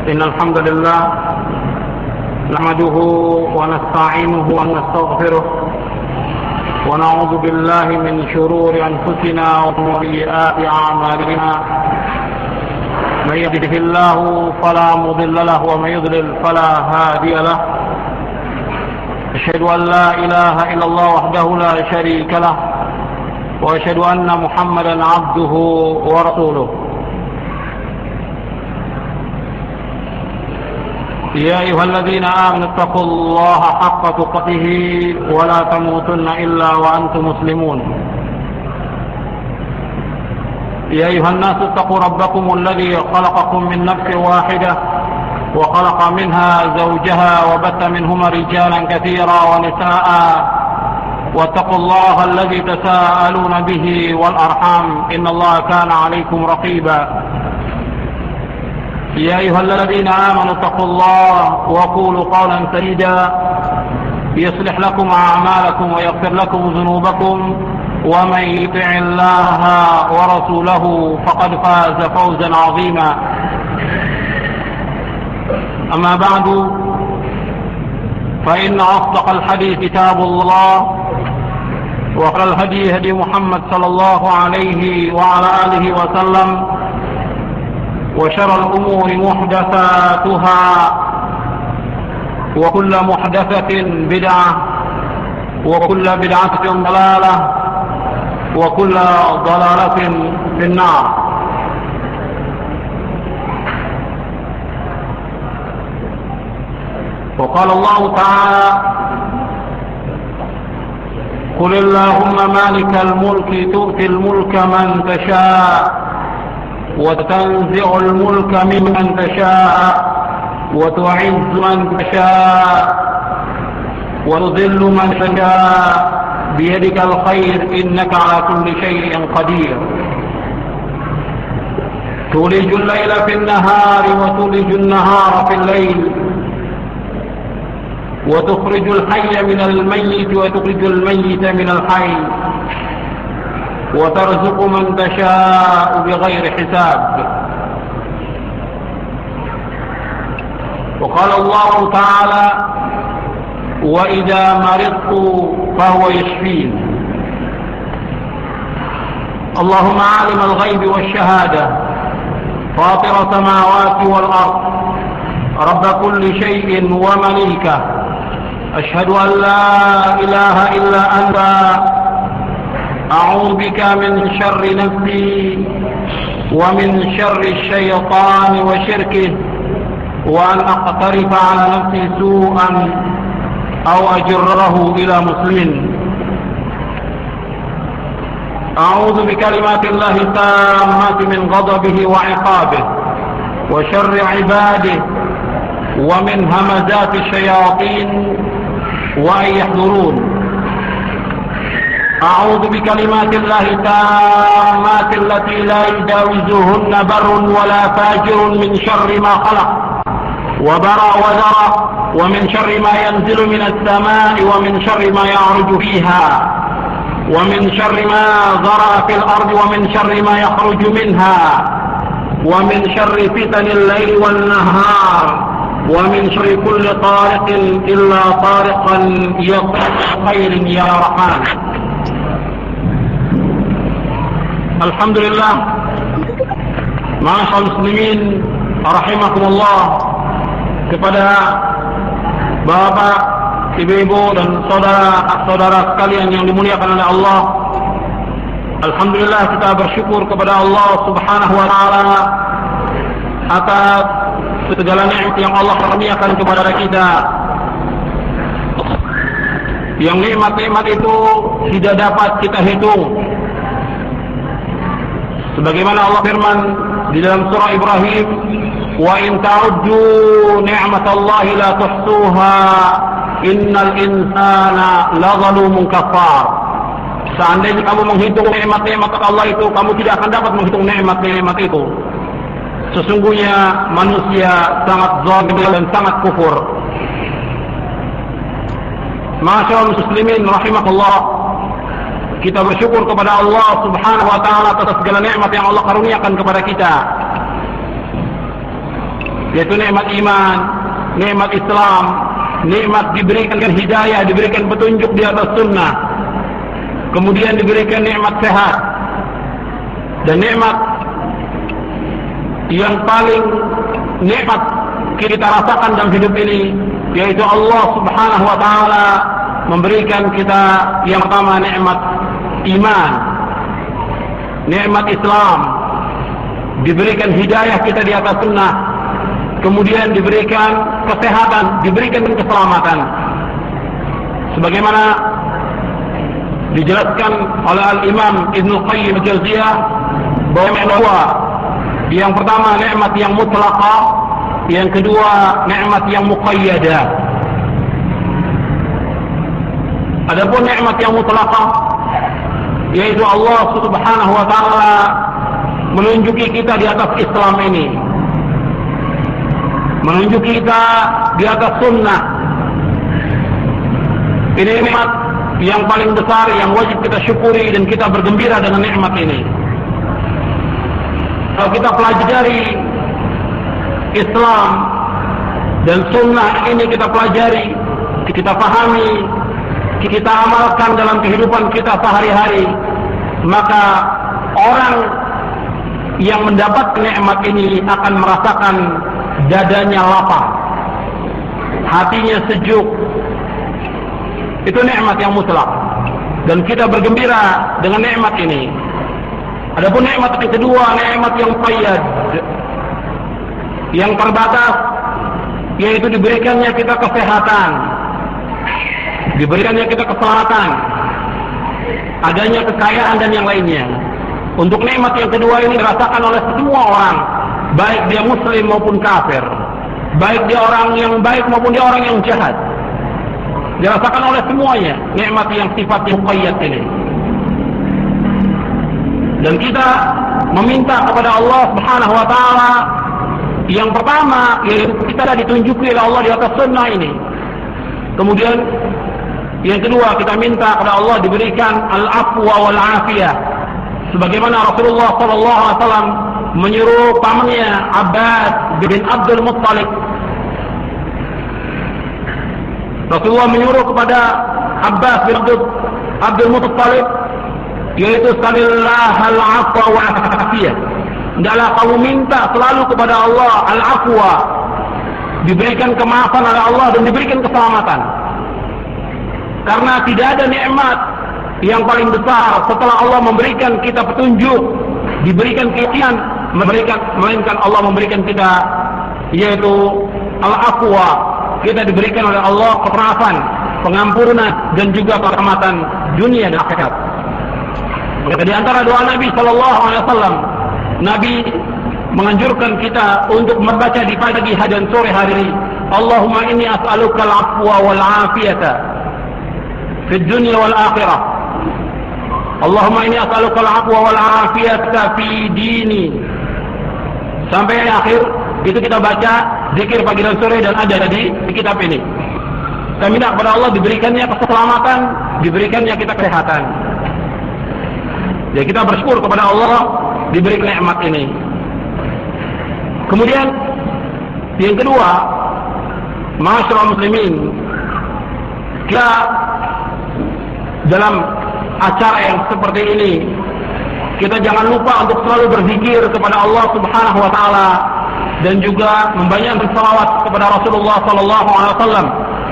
إن الحمد لله نحمده ونستعينه ونستغفره ونعوذ بالله من شرور أنفسنا وسيئات أعمالنا. من يهده الله فلا مضل له ومن يضلل فلا هادي له. أشهد أن لا إله إلا الله وحده لا شريك له وأشهد أن محمدا عبده ورسوله. يا أيها الذين آمنوا اتقوا الله حق تقاته ولا تموتن إلا وأنتم مسلمون. يا أيها الناس اتقوا ربكم الذي خلقكم من نفس واحدة وخلق منها زوجها وبث منهما رجالا كثيرا ونساء واتقوا الله الذي تساءلون به والأرحام إن الله كان عليكم رقيبا. يا أيها الذين آمنوا اتقوا الله وقولوا قولا سديدا يصلح لكم أعمالكم ويغفر لكم ذنوبكم ومن يطع الله ورسوله فقد فاز فوزا عظيما. أما بعد فإن أصدق الحديث كتاب الله وخير الهدي هدي محمد صلى الله عليه وعلى آله وسلم وشر الأمور محدثاتها وكل محدثة بدعة وكل بدعة ضلالة وكل ضلالة في النار. وقال الله تعالى: قل اللهم مالك الملك تؤتي الملك من تشاء وتنزع الملك ممن تشاء وتعز من تشاء وتذل من تشاء بيدك الخير إنك على كل شيء قدير. تولج الليل في النهار وتولج النهار في الليل وتخرج الحي من الميت وتخرج الميت من الحي وترزق من تشاء بغير حساب. وقال الله تعالى: وإذا مرضت فهو يشفين. اللهم عالم الغيب والشهادة فاطر السماوات والأرض رب كل شيء ومليكه أشهد أن لا إله إلا أنت أعوذ بك من شر نفسي ومن شر الشيطان وشركه وأن أقترف على نفسي سوءا أو أجره إلى مسلم. أعوذ بكلمات الله التامات من غضبه وعقابه وشر عباده ومن همزات الشياطين وأن يحضرون. أعوذ بكلمات الله التامات التي لا يجاوزهن بر ولا فاجر من شر ما خلق وبرأ وذرى ومن شر ما ينزل من السماء ومن شر ما يعرج فيها ومن شر ما ذرأ في الأرض ومن شر ما يخرج منها ومن شر فتن الليل والنهار ومن شر كل طارق إلا طارقا يطرق خير يا رحمن. Alhamdulillah, ma'asyiral muslimin rahimakumullah, kepada bapak, ibu-ibu dan saudara-saudara sekalian yang dimuliakan oleh Allah. Alhamdulillah, kita bersyukur kepada Allah Subhanahu wa taala atas segala nikmat yang Allah karuniakan kepada kita. Yang nikmat-nikmat itu tidak dapat kita hitung. Sebagaimana Allah firman di dalam surah Ibrahim, "Wa in ta'uddu ni'matallahi la tuhsuha innal insana lazalumun kafar." Seandainya kamu menghitung nikmat-nikmat Allah itu, kamu tidak akan dapat menghitung nikmat-nikmat itu. Sesungguhnya manusia sangat zalim dan sangat kufur. Ma'asyiral muslimin rahimakumullah, kita bersyukur kepada Allah Subhanahu wa taala atas segala nikmat yang Allah karuniakan kepada kita. yaitu nikmat iman, nikmat Islam, nikmat diberikan hidayah, diberikan petunjuk di atas sunnah, kemudian diberikan nikmat sehat, dan nikmat yang paling nikmat kita rasakan dalam hidup ini, yaitu Allah Subhanahu wa ta'ala memberikan kita yang pertama nikmat iman, nikmat Islam, diberikan hidayah kita di atas sunnah, kemudian diberikan kesehatan, diberikan keselamatan. Sebagaimana dijelaskan oleh Al-Imam Ibnu Qayyim Al-Jauziyah bahwa yang pertama nikmat yang mutlaqah, yang kedua nikmat yang muqayyadah. Adapun nikmat yang mutlaqah, yaitu Allah Subhanahu wa ta'ala menunjuki kita di atas Islam ini, menunjuki kita di atas sunnah. Ini nikmat yang paling besar yang wajib kita syukuri dan kita bergembira dengan nikmat ini. Kalau kita pelajari Islam dan sunnah ini, kita pelajari, kita pahami, kita amalkan dalam kehidupan kita sehari-hari, maka orang yang mendapat nikmat ini akan merasakan dadanya lapang, hatinya sejuk. Itu nikmat yang mutlak, dan kita bergembira dengan nikmat ini. Adapun nikmat yang kedua, nikmat yang muqayyad, yang terbatas, yaitu diberikannya kita kesehatan, diberikannya kita keselamatan, adanya kekayaan dan yang lainnya. Untuk nikmat yang kedua ini dirasakan oleh semua orang, baik dia muslim maupun kafir, baik dia orang yang baik maupun dia orang yang jahat. Dirasakan oleh semuanya nikmat yang sifatnya muqayyad ini. Dan kita meminta kepada Allah Subhanahu wa ta'ala yang pertama, yaitu kita ditunjuki oleh Allah di atas sunnah ini. Kemudian yang kedua, kita minta kepada Allah diberikan al-afwa wal afiyah, sebagaimana Rasulullah sallallahu alaihi wasallam menyuruh pamannya Abbas bin Abdul Muttalib. Rasulullah menyuruh kepada Abbas bin Abdul Muttalib, yaitu salillah al-afwa wa afiyah. Hendaklah kamu minta selalu kepada Allah al-afwa, diberikan kemaafan oleh Allah dan diberikan keselamatan. Karena tidak ada nikmat yang paling besar setelah Allah memberikan kita petunjuk, diberikan keyakinan, melainkan Allah memberikan kita, yaitu al-afwa. Kita diberikan oleh Allah kemaafan, pengampunan, dan juga keselamatan dunia dan akhirat. Di antara doa Nabi sallallahu alaihi wasallam, Nabi menganjurkan kita untuk membaca di pagi dan sore hari, Allahumma inni as'aluka al-afwa wal afiyata fi dunya wal akhirah. Allahumma inni as'aluka al-afwa wal afiyata fi dini. Sampai akhir itu kita baca zikir pagi dan sore, dan ada di kitab ini. Kita minta kepada Allah diberikannya keselamatan, diberikannya kita kesehatan. Ya, kita bersyukur kepada Allah diberi nikmat ini. Kemudian yang kedua, ma'asyiral muslimin, kita dalam acara yang seperti ini, kita jangan lupa untuk selalu berzikir kepada Allah Subhanahu wa ta'ala, dan juga membanyak bersalawat kepada Rasulullah sallallahu alaihi wasallam.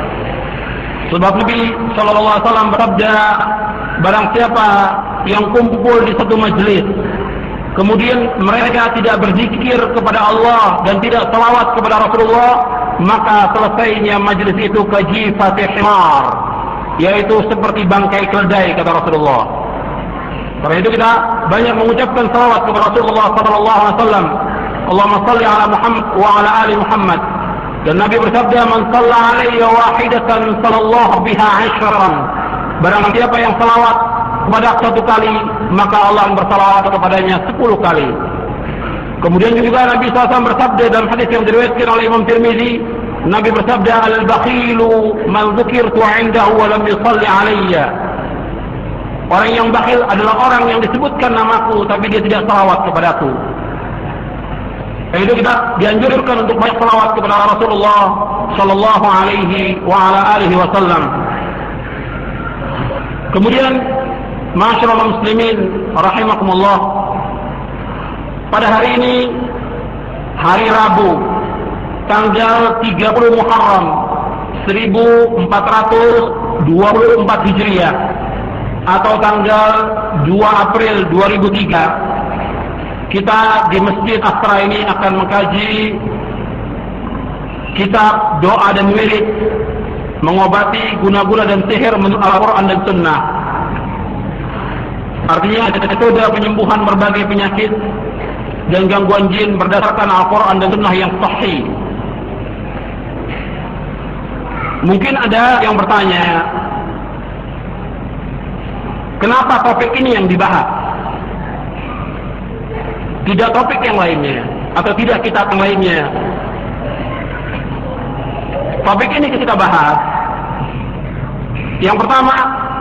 Sebab Nabi sallallahu alaihi wasallam bersabda, barang siapa yang kumpul di satu majelis, kemudian mereka tidak berzikir kepada Allah dan tidak salawat kepada Rasulullah, maka selesainya majelis itu kajifati himar, yaitu seperti bangkai keledai, kata Rasulullah. Karena itu kita banyak mengucapkan salawat kepada Rasulullah sallallahu alaihi wasallam. Allahumma salli ala Muhammad wa ala ali Muhammad. Dan Nabi bersabda, man shalla alayya wahidatan sallallahu biha 'ashran. Barang siapa yang salawat kepada satu kali, maka Allah bersalawat kepadanya 10 kali. Kemudian juga Nabi SAW bersabda dalam hadis yang diriwayatkan oleh Imam Tirmizi, Nabi bersabda, al-bakhilu man dzukirtu 'indahu wa lam yusalli alayya. Orang yang bakhil adalah orang yang disebutkan namaku tapi dia tidak salawat kepadaku. Itu kita dianjurkan untuk banyak selawat kepada Rasulullah sallallahu alaihi wa ala alihi wasallam. Kemudian, ma'asyiral muslimin rahimakumullah, pada hari ini, hari Rabu, tanggal 30 Muharram 1424 Hijriah atau tanggal 2 April 2003, kita di Masjid Asra ini akan mengkaji kitab doa dan wirid mengobati guna-guna dan sihir menurut Al-Quran dan Sunnah. Artinya metode penyembuhan berbagai penyakit dan gangguan jin berdasarkan Al-Quran dan Sunnah yang sahih. Mungkin ada yang bertanya, kenapa topik ini yang dibahas? Tidak topik yang lainnya, atau tidak kitab yang lainnya. Topik ini kita bahas. Yang pertama,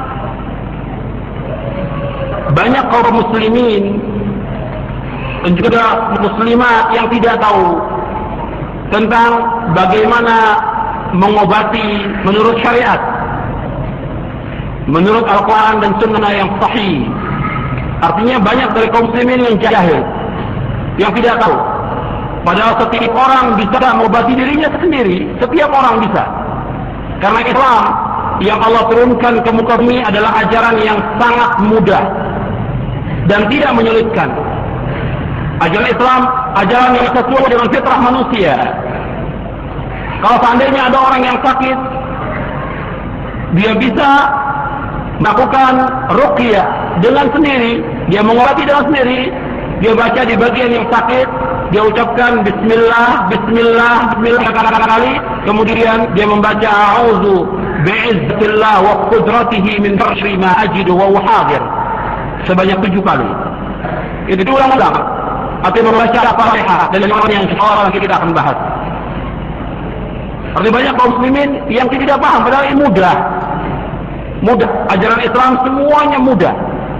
banyak kaum muslimin dan juga muslimat yang tidak tahu tentang bagaimana mengobati menurut syariat, menurut Al-Quran dan Sunnah yang sahih. Artinya banyak dari kaum muslimin yang jahil, yang tidak tahu. Padahal setiap orang bisa mengobati dirinya sendiri. Setiap orang bisa. Karena Islam yang Allah turunkan ke muka bumi adalah ajaran yang sangat mudah dan tidak menyulitkan. Ajaran Islam, ajaran yang sesuai dengan fitrah manusia. Kalau seandainya ada orang yang sakit, dia bisa melakukan ruqyah dengan sendiri. Dia mengobati dengan sendiri. Dia baca di bagian yang sakit, dia ucapkan Bismillah, Bismillah, Bismillah kali, kemudian dia membaca A'udzu bi'izzatillah wa qudratihi min syarri ma ajidu wa hadir sebanyak 7 kali. Itu diulang-ulang. Artinya membaca Al-Fatihah dan yang insyaallah nanti kita akan bahas. Artinya banyak kaum muslimin yang tidak paham, padahal ini mudah. Mudah. Ajaran Islam semuanya mudah.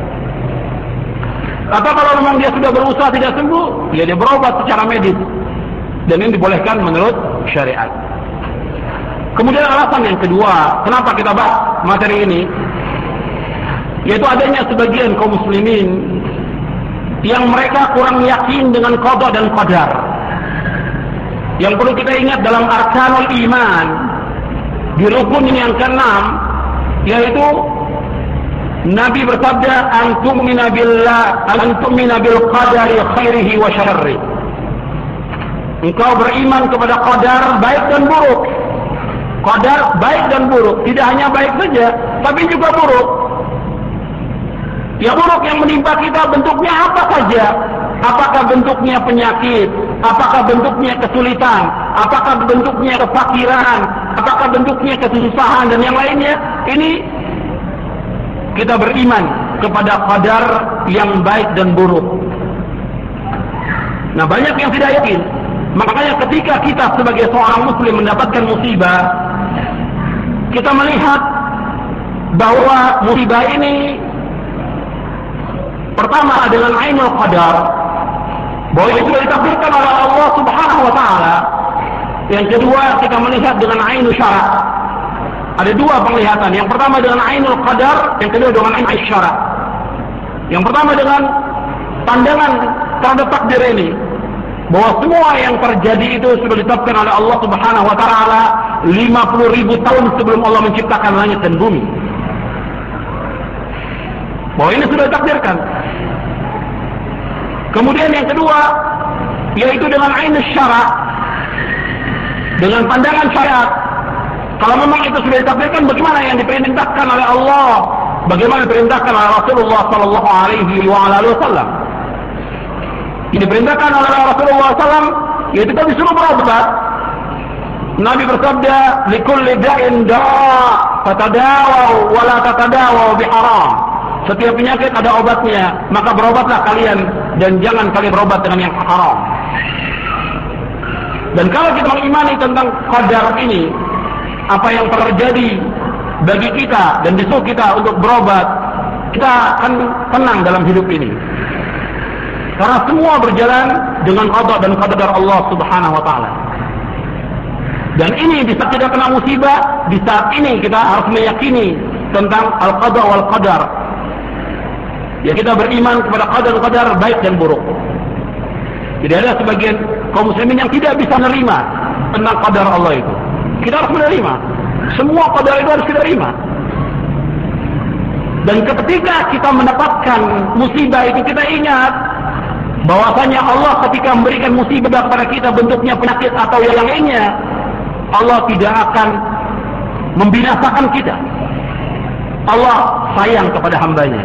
Atau kalau memang dia sudah berusaha tidak sembuh, ya dia berobat secara medis. Dan ini dibolehkan menurut syariat. Kemudian alasan yang kedua, kenapa kita bahas materi ini, yaitu adanya sebagian kaum muslimin yang mereka kurang yakin dengan qada dan qadar. Yang perlu kita ingat dalam arkanul iman, di rukun yang ke-6, yaitu Nabi bersabda, "Antumina billah, antumina bil qadari khairihi wa syarri." Engkau beriman kepada qadar baik dan buruk. Qadar baik dan buruk, tidak hanya baik saja, tapi juga buruk. Ya buruk yang menimpa kita bentuknya apa saja? Apakah bentuknya penyakit? Apakah bentuknya kesulitan? Apakah bentuknya kefakiran? Apakah bentuknya kesusahan dan yang lainnya? Ini kita beriman kepada qadar yang baik dan buruk. Nah, banyak yang tidak yakin. Makanya ketika kita sebagai seorang muslim mendapatkan musibah, kita melihat bahwa musibah ini pertama dengan ainul qadar, bahwa itu ditakdirkan oleh Allah Subhanahu wa taala. Yang kedua, kita melihat dengan ainul syara'. Ada 2 penglihatan. Yang pertama dengan ainul qadar, yang kedua dengan ainul syara'. Yang pertama dengan pandangan terhadap takdir ini, bahwa semua yang terjadi itu sudah ditetapkan oleh Allah Subhanahu wa taala 50.000 tahun sebelum Allah menciptakan langit dan bumi. Bahwa ini sudah ditakdirkan. Kemudian yang kedua, yaitu dengan ainul syara', dengan pandangan syariat. Kalau memang itu sudah ditakdirkan, bagaimana yang diperintahkan oleh Allah? Bagaimana diperintahkan oleh Rasulullah sallallahu alaihi wasallam? Ini diperintahkan oleh Rasulullah SAW, yaitu kita disuruh berobat. Nabi bersabda, "Likulli da'in da', fatadawaw wa la tatadawaw biharam." Setiap penyakit ada obatnya, maka berobatlah kalian dan jangan kalian berobat dengan yang haram. Dan kalau kita mengimani tentang qadar ini, apa yang terjadi bagi kita dan disuruh kita untuk berobat, kita akan tenang dalam hidup ini. Karena semua berjalan dengan qada dan qadar Allah Subhanahu wa taala. Dan ini di saat kita kena musibah, di saat ini kita harus meyakini tentang al-qada wal qadar. Ya, kita beriman kepada qadar baik dan buruk. Jadi ada sebagian kaum muslimin yang tidak bisa menerima tentang qadar Allah itu. Kita harus menerima. Semua qadar itu harus kita terima. Dan ketika kita mendapatkan musibah itu, kita ingat bahwasanya Allah ketika memberikan musibah kepada kita bentuknya penyakit atau yang lainnya, Allah tidak akan membinasakan kita. Allah sayang kepada hambanya.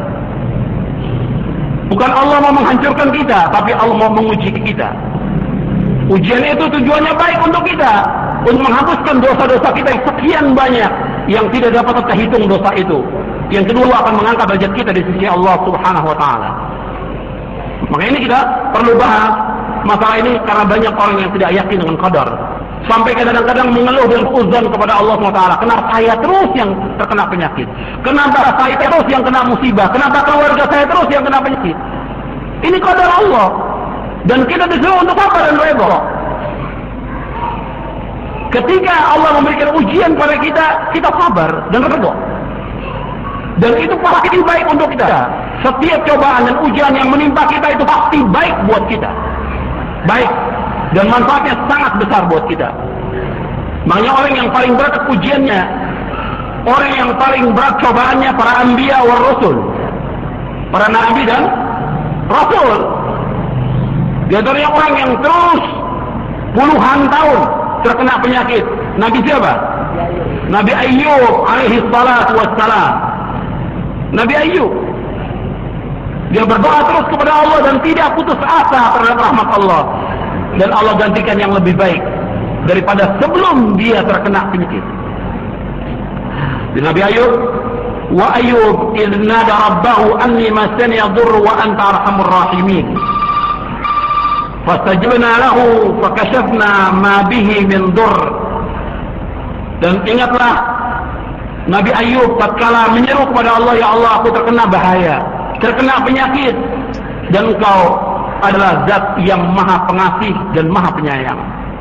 Bukan Allah mau menghancurkan kita, tapi Allah mau menguji kita. Ujian itu tujuannya baik untuk kita, untuk menghapuskan dosa-dosa kita yang sekian banyak yang tidak dapat terhitung dosa itu. Yang kedua akan mengangkat derajat kita di sisi Allah Subhanahu wa taala. Maka ini kita perlu bahas masalah ini karena banyak orang yang tidak yakin dengan qadar. Sampai kadang-kadang mengeluh dan uzon kepada Allah SWT. Kenapa saya terus yang terkena penyakit? Kenapa saya terus yang kena musibah? Kenapa keluarga saya terus yang kena penyakit? Ini qadar Allah. Dan kita disuruh untuk apa dan redha. Ketika Allah memberikan ujian pada kita, kita sabar dan redha. Dan itu pasti baik untuk kita. Setiap cobaan dan ujian yang menimpa kita itu pasti baik buat kita. Baik. Dan manfaatnya sangat besar buat kita. Makanya orang yang paling berat ujiannya, orang yang paling berat cobaannya para anbiya wal rasul, para nabi dan rasul. Di antaranya orang yang terus puluhan tahun terkena penyakit. Nabi siapa? Nabi Ayyub alaihi salatu wassalam. Nabi Ayyub, dia berdoa terus kepada Allah dan tidak putus asa terhadap rahmat Allah. Dan Allah gantikan yang lebih baik daripada sebelum dia terkena penyakit. Di Nabi Ayub, wa Ayub idh nada rabbahu anni masani yadur wa anta arhamur rahimin. Fastajabna lahu fakashafna ma bihi min dur. Dan ingatlah Nabi Ayub tatkala menyeru kepada Allah, ya Allah, aku terkena bahaya, terkena penyakit, dan Engkau adalah zat yang maha pengasih dan maha penyayang.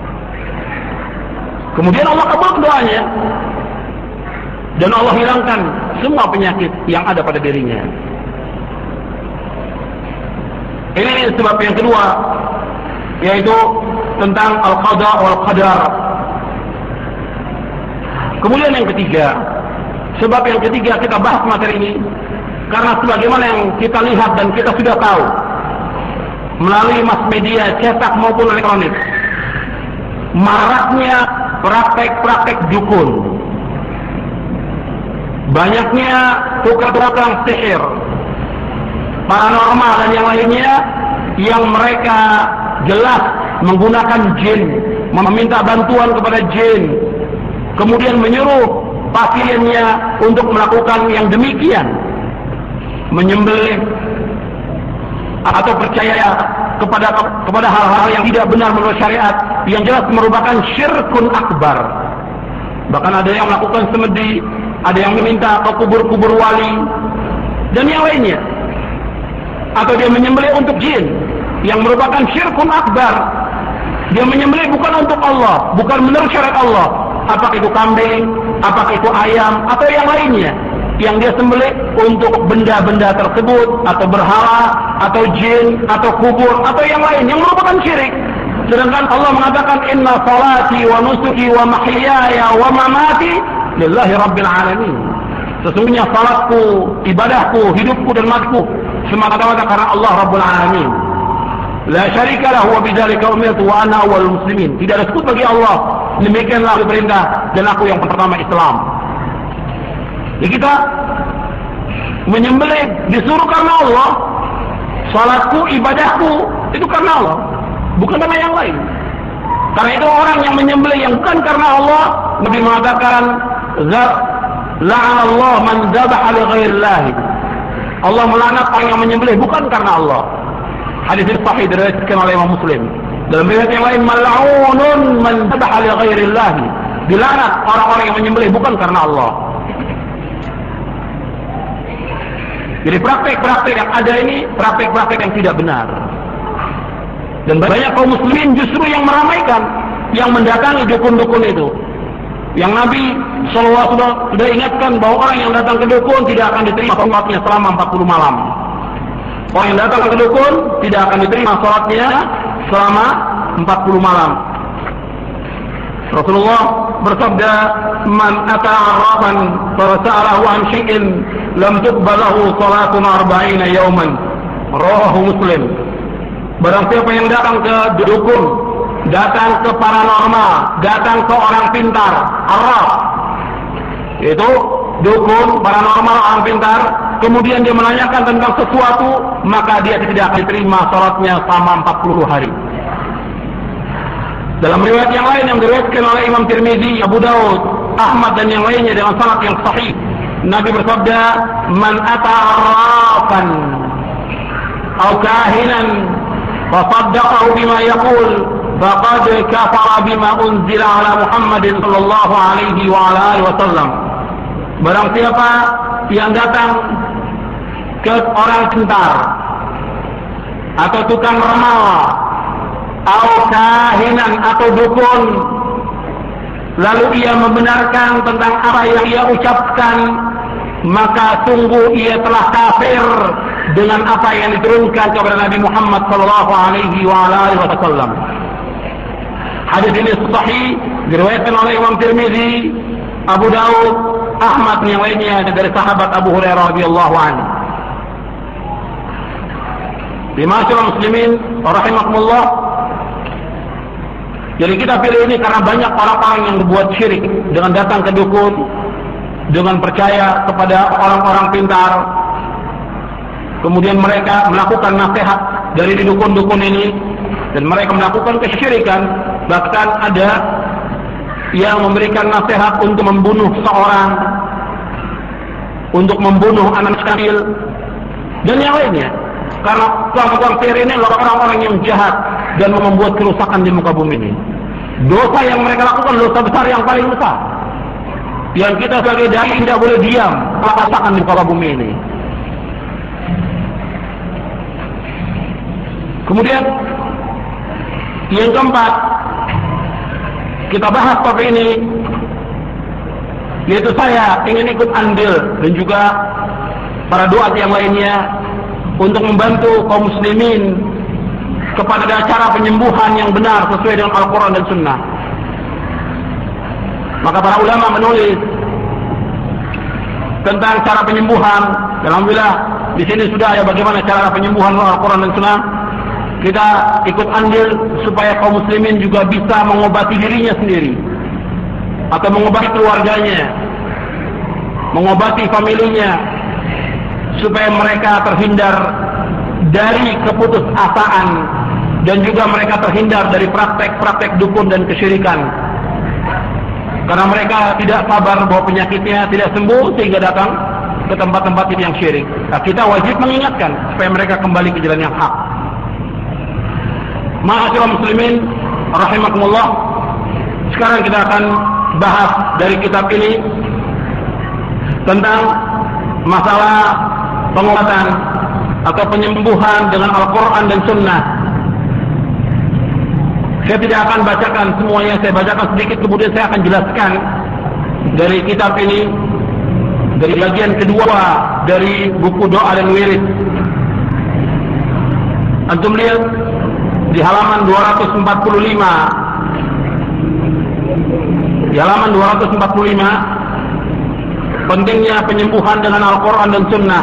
Kemudian Allah kabul doanya dan Allah hilangkan semua penyakit yang ada pada dirinya. Ini sebab yang kedua, yaitu tentang al-qada wal qadar. Kemudian yang ketiga, sebab yang ketiga kita bahas materi ini karena sebagaimana yang kita lihat dan kita sudah tahu melalui mass media cetak maupun elektronik, maraknya praktek-praktek dukun, banyaknya tukang-tukang sihir, paranormal dan yang lainnya, yang mereka jelas menggunakan jin, meminta bantuan kepada jin, kemudian menyuruh pasiennya untuk melakukan yang demikian, menyembelih atau percaya kepada hal-hal yang tidak benar menurut syariat, yang jelas merupakan syirkun akbar. Bahkan ada yang melakukan semedi, ada yang meminta ke kubur-kubur wali dan yang lainnya, atau dia menyembelih untuk jin, yang merupakan syirkun akbar. Dia menyembelih bukan untuk Allah, bukan menurut syariat Allah. Apakah itu kambing, apakah itu ayam, atau yang lainnya, yang dia sembelih untuk benda-benda tersebut, atau berhala, atau jin, atau kubur, atau yang lain yang merupakan syirik. Sedangkan Allah mengatakan inna salati wa nusuki wa mahyaya wa mamati lillahi rabbil alamin. Sesungguhnya salatku, ibadahku, hidupku dan matiku semata-mata karena Allah Rabbul Alamin. La syarika lahu wa bidzalika umirtu wa ana awwalul muslimin. Tidak ada sekutu bagi Allah. Demikianlah perintah dan aku yang pertama Islam. Jadi kita menyembelih disuruh karena Allah. Salatku, ibadahku itu karena Allah, bukan karena yang lain. Karena itu orang yang menyembelih yang bukan karena Allah, Nabi mengatakan la'anallah man dzabaha li ghairillah. Allah melaknat orang yang menyembelih bukan karena Allah. Hadis ini sahih diriwayatkan oleh Imam Muslim. Dalam riwayat yang lain, mal'unun man dzabaha li ghairillah. Dilaknat orang-orang yang menyembelih bukan karena Allah. Jadi praktek-praktek yang ada ini praktek-praktek yang tidak benar. Dan banyak kaum muslimin justru yang meramaikan, yang mendatangi dukun-dukun itu. Yang Nabi SAW sudah ingatkan bahwa orang yang datang ke dukun tidak akan diterima sholatnya selama 40 malam. Orang yang datang ke dukun tidak akan diterima sholatnya selama 40 malam. Rasulullah bersabda, "Man ata 'arrafan fasa'alahu 'an syai'in lam tuqbal lahu salatun 40 yawman." Rawahu Muslim. Barang siapa yang datang ke dukun, datang ke paranormal, datang ke orang pintar, arraf, yaitu dukun, paranormal, orang pintar, kemudian dia menanyakan tentang sesuatu, maka dia tidak akan diterima salatnya selama 40 hari. Dalam riwayat yang lain yang diriwayatkan oleh Imam Tirmizi, Abu Daud, Ahmad dan yang lainnya dengan sanad yang sahih, Nabi bersabda, "Man ata arrafan aw kahinan fasaddaqahu bima yaqul faqad kafara bima unzila ala Muhammadin sallallahu alaihi wa ala alihi wasallam." Barang siapa yang datang ke orang pintar atau tukang ramal atau kahinan atau dukun, lalu ia membenarkan tentang apa yang ia ucapkan, maka sungguh ia telah kafir dengan apa yang diturunkan kepada Nabi Muhammad sallallahu alaihi wasallam. Hadis ini sahih, diriwayatkan oleh Imam Tirmizi, Abu Daud, Ahmad dan yang lainnya dari sahabat Abu Hurairah radhiyallahu anhu. Ma'asyiral muslimin rahimakumullah. Jadi kita pilih ini karena banyak orang-orang yang berbuat syirik dengan datang ke dukun, dengan percaya kepada orang-orang pintar. Kemudian mereka melakukan nasihat dari dukun-dukun ini dan mereka melakukan kesyirikan. Bahkan ada yang memberikan nasihat untuk membunuh seorang, untuk membunuh anak kecil dan yang lainnya. Karena orang-orang sihir ini adalah orang-orang yang jahat dan membuat kerusakan di muka bumi ini. Dosa yang mereka lakukan dosa besar yang paling besar, yang kita sebagai dai tidak boleh diam melakukan di muka bumi ini. Kemudian yang keempat kita bahas topik ini, yaitu saya ingin ikut andil dan juga para duat yang lainnya untuk membantu kaum muslimin kepada cara penyembuhan yang benar sesuai dengan Al-Quran dan Sunnah. Maka para ulama menulis tentang cara penyembuhan. Alhamdulillah di sini sudah ya bagaimana cara penyembuhan Al-Quran dan Sunnah. Kita ikut andil supaya kaum muslimin juga bisa mengobati dirinya sendiri atau mengobati keluarganya, mengobati familinya, supaya mereka terhindar dari keputusasaan dan juga mereka terhindar dari praktek-praktek dukun dan kesyirikan. Karena mereka tidak sabar bahwa penyakitnya tidak sembuh sehingga datang ke tempat-tempat yang syirik. Nah, kita wajib mengingatkan supaya mereka kembali ke jalan yang hak. Ma'asyiral muslimin rahimakumullah. Sekarang kita akan bahas dari kitab ini tentang masalah pengobatan atau penyembuhan dengan Al-Quran dan Sunnah. Saya tidak akan bacakan semuanya, saya bacakan sedikit kemudian saya akan jelaskan dari kitab ini, dari bagian kedua dari buku doa dan wirid. Antum lihat di halaman 245, di halaman 245, pentingnya penyembuhan dengan Al-Quran dan Sunnah.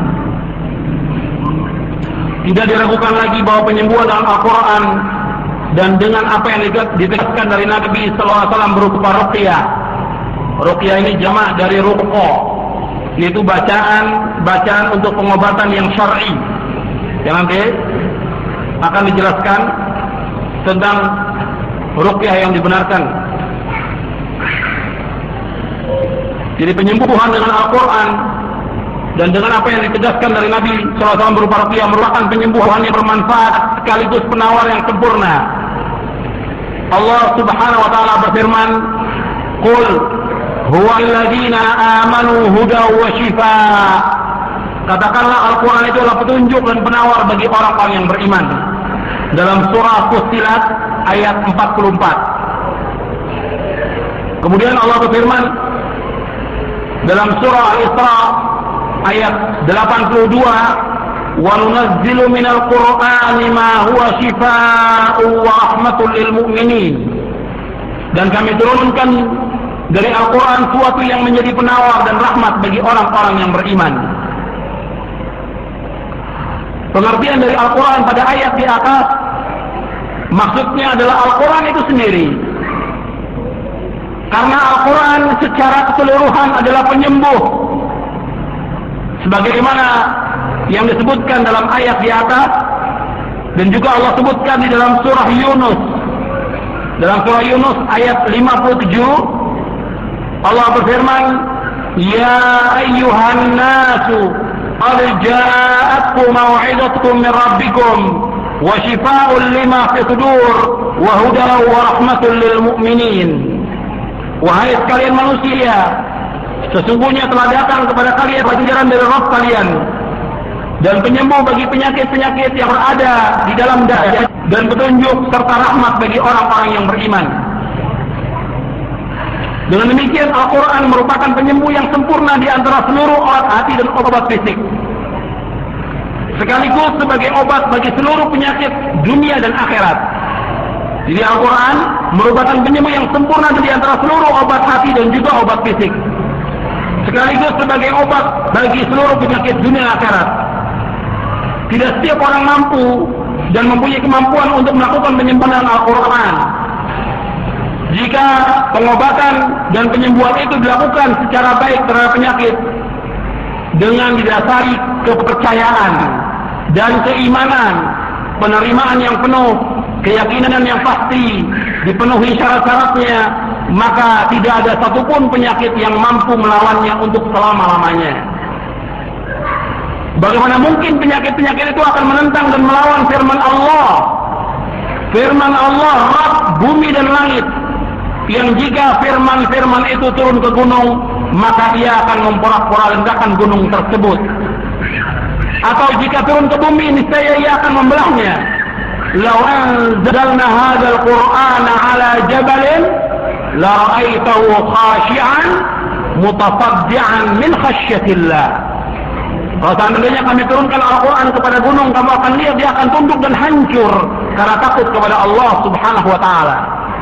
Tidak diragukan lagi bahwa penyembuhan dalam Al-Quran dan dengan apa yang ditegaskan dari Nabi SAW berupa ruqyah. Ruqyah ini jamak dari ruqo, yaitu bacaan untuk pengobatan yang syar'i. Yang nanti akan dijelaskan tentang ruqyah yang dibenarkan. Jadi penyembuhan dengan Al-Quran dan dengan apa yang ditegaskan dari Nabi SAW berupa ruqyah merupakan penyembuhan yang bermanfaat sekaligus penawar yang sempurna. Allah Subhanahu wa taala berfirman, "Qul huwal ladzina amanu hudaw wa shifaa." Katakanlah Al-Quran itu adalah petunjuk dan penawar bagi orang-orang yang beriman. dalam surah Fussilat ayat 44. Kemudian Allah berfirman dalam surah Al-Isra ayat 82, wa nunazzilu minal qur'ani ma huwa shifaa'un wa rahmatul lil mu'minin. Dan kami turunkan dari Al-Quran suatu yang menjadi penawar dan rahmat bagi orang-orang yang beriman. Pengertian dari Al-Quran pada ayat di atas maksudnya adalah Al-Quran itu sendiri. Karena Al-Quran secara keseluruhan adalah penyembuh, sebagaimana yang disebutkan dalam ayat di atas, dan juga Allah sebutkan di dalam surah Yunus. Dalam surah Yunus ayat 57, Allah berfirman, ya ayyuhan nasu qad ja'atkum maw'idatun min rabbikum wa shifaa'un lima fi sudur wa hudan wa rahmatun lil mu'minin. Wahai sekalian manusia, sesungguhnya telah datang kepada kalian pelajaran dari Rabb kalian dan penyembuh bagi penyakit-penyakit yang berada di dalam dada, dan petunjuk serta rahmat bagi orang-orang yang beriman. Dengan demikian Al-Quran merupakan penyembuh yang sempurna di antara seluruh obat hati dan obat fisik, sekaligus sebagai obat bagi seluruh penyakit dunia dan akhirat. Jadi Al-Quran merupakan penyembuh yang sempurna di antara seluruh obat hati dan juga obat fisik, sekaligus sebagai obat bagi seluruh penyakit dunia dan akhirat. Tidak setiap orang mampu dan mempunyai kemampuan untuk melakukan penyembuhan Al-Quran. Jika pengobatan dan penyembuhan itu dilakukan secara baik terhadap penyakit dengan didasari kepercayaan dan keimanan, penerimaan yang penuh, keyakinan yang pasti, dipenuhi syarat-syaratnya, maka tidak ada satupun penyakit yang mampu melawannya untuk selama-lamanya. Bagaimana mungkin penyakit-penyakit itu akan menentang dan melawan firman Allah? Firman Allah, Rabb bumi dan langit, yang jika firman-firman itu turun ke gunung, maka ia akan memporak-porandahkan gunung tersebut. Atau jika turun ke bumi, niscaya ia akan membelahnya. Law anzalna hadzal Qur'ana 'ala jabalin la ra'aitahu khashi'an mutasaddian min khasyatillah. Kalau seandainya kami turunkan Al-Quran kepada gunung, kamu akan lihat dia akan tunduk dan hancur karena takut kepada Allah Subhanahu wa ta'ala.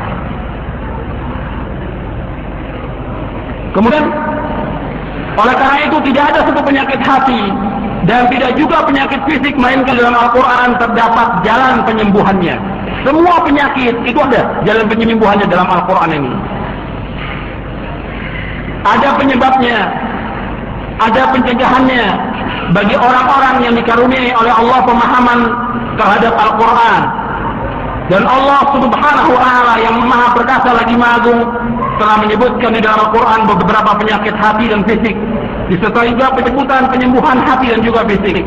Kemudian, oleh karena itu tidak ada satu penyakit hati dan tidak juga penyakit fisik, melainkan dalam Al-Quran terdapat jalan penyembuhannya. Semua penyakit itu ada jalan penyembuhannya dalam Al-Quran ini. Ada penyebabnya, ada pencegahannya bagi orang-orang yang dikaruniai oleh Allah pemahaman terhadap Al-Quran. Dan Allah Subhanahu wa ta'ala yang maha perkasa lagi maha agung telah menyebutkan di dalam Al-Quran beberapa penyakit hati dan fisik, disertai juga penyebutan penyembuhan hati dan juga fisik.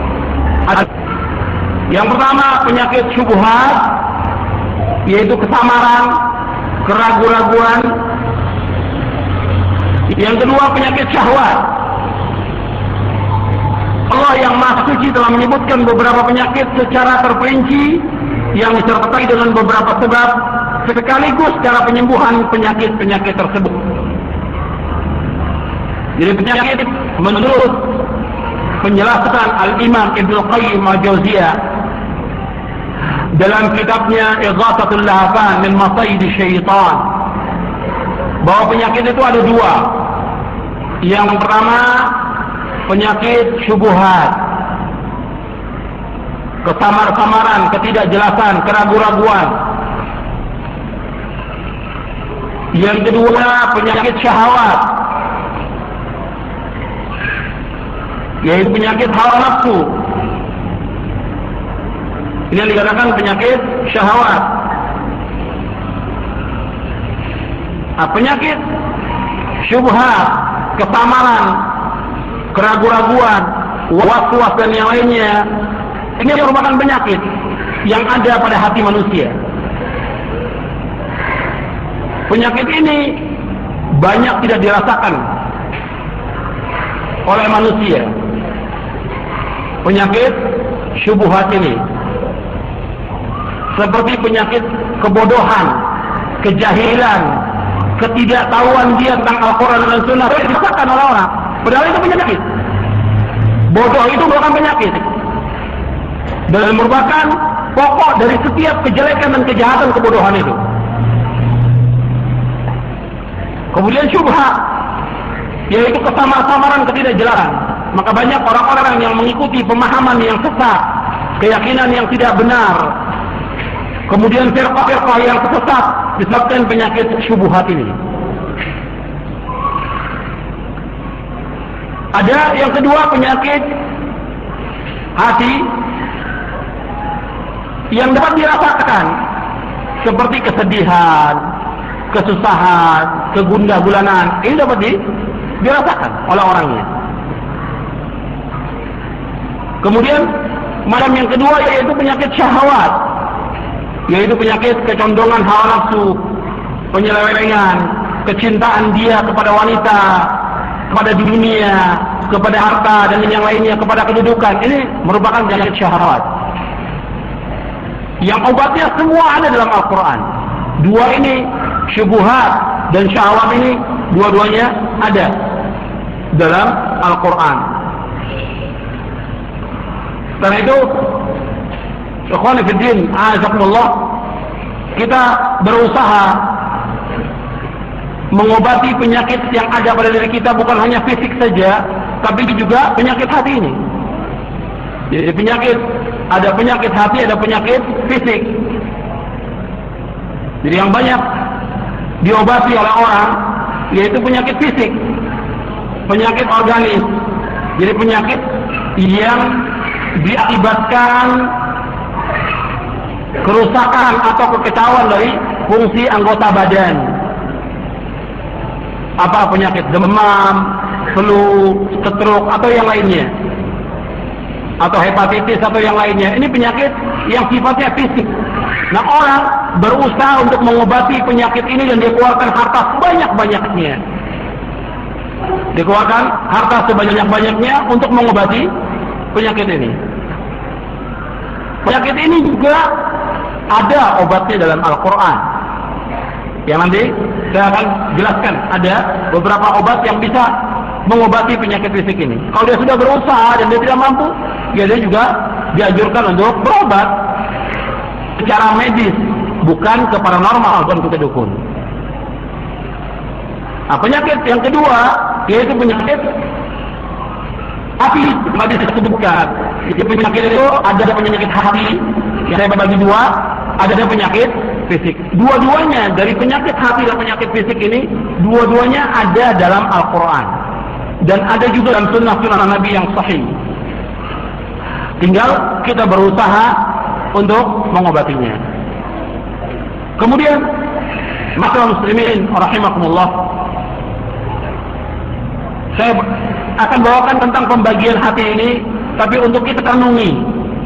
Yang pertama penyakit syubhat, yaitu kesamaran, keraguan-raguan. Yang kedua penyakit syahwat. Allah yang Maha Suci telah menyebutkan beberapa penyakit secara terperinci yang disertai dengan beberapa sebab, sekaligus cara penyembuhan penyakit-penyakit tersebut. Jadi penyakit menurut penjelasan Al-Imam Ibnu Qayyim Al-Jauziyah dalam kitabnya Ighathatul Lahfan min Masayidi Syaitan, bahwa penyakit itu ada dua. Yang pertama penyakit syubhat, kesamar-samaran, ketidakjelasan, keraguan-raguan. Yang kedua penyakit syahwat, yaitu penyakit hawa nafsu. Ini yang dikatakan penyakit syahwat. Penyakit syubhat, kesamaran, keraguan-raguan, was-was dan yang lainnya, ini merupakan penyakit yang ada pada hati manusia. Penyakit ini banyak tidak dirasakan oleh manusia. Penyakit syubhat ini. seperti penyakit kebodohan, kejahilan, ketidaktahuan dia tentang Al-Quran dan Sunnah, dirasakan oleh orang. Padahal itu penyakit. Bodoh itu bukan penyakit, dan merupakan pokok dari setiap kejelekan dan kejahatan kebodohan itu. Kemudian syubhat, yaitu kesamar-samaran, ketidakjelasan. Maka banyak orang-orang yang mengikuti pemahaman yang sesat, keyakinan yang tidak benar, kemudian firqah-firqah yang sesat disebabkan penyakit syubhat ini. Ada yang kedua, penyakit hati yang dapat dirasakan seperti kesedihan, kesusahan, kegundah gulanan. Ini dapat dirasakan oleh orangnya. Kemudian macam yang kedua yaitu penyakit syahwat, yaitu penyakit kecondongan hawa nafsu, penyelewengan, kecintaan dia kepada wanita, kepada dunia, kepada harta dan yang lainnya, kepada kedudukan. Ini merupakan penyakit syahwat yang obatnya semua ada dalam Al-Quran. Dua ini, syubhat dan syahwat ini, dua-duanya ada dalam Al-Quran. Karena itu, ikhwan fillah, a'azakumullah, kita berusaha mengobati penyakit yang ada pada diri kita, bukan hanya fisik saja, tapi juga penyakit hati ini. Jadi penyakit, ada penyakit hati, ada penyakit fisik. Jadi yang banyak diobati oleh orang yaitu penyakit fisik, penyakit organis. Jadi penyakit yang diakibatkan kerusakan atau kekacauan dari fungsi anggota badan. Apa penyakit demam, flu, stroke atau yang lainnya, atau hepatitis atau yang lainnya. Ini penyakit yang sifatnya fisik. Nah, orang berusaha untuk mengobati penyakit ini dan dia keluarkan harta sebanyak-banyaknya. Dikeluarkan harta sebanyak-banyaknya untuk mengobati penyakit ini. Penyakit ini juga ada obatnya dalam Al-Quran. Yang nanti saya akan jelaskan, ada beberapa obat yang bisa mengobati penyakit fisik ini. Kalau dia sudah berusaha dan dia tidak mampu, ya dia juga dianjurkan untuk berobat secara medis, bukan ke paranormal, bukan ke dukun. Nah, penyakit yang kedua yaitu penyakit hati. Tadi saya sebutkan, penyakit itu ada penyakit hati yang saya bagi dua, ada penyakit fisik. Dua-duanya dari penyakit hati dan penyakit fisik ini, dua-duanya ada dalam Al-Quran dan ada juga dalam sunnah-sunnah Nabi yang sahih. Tinggal kita berusaha untuk mengobatinya. Kemudian, masyarakat muslimin rahimakumullah, saya akan bawakan tentang pembagian hati ini, tapi untuk kita renungi.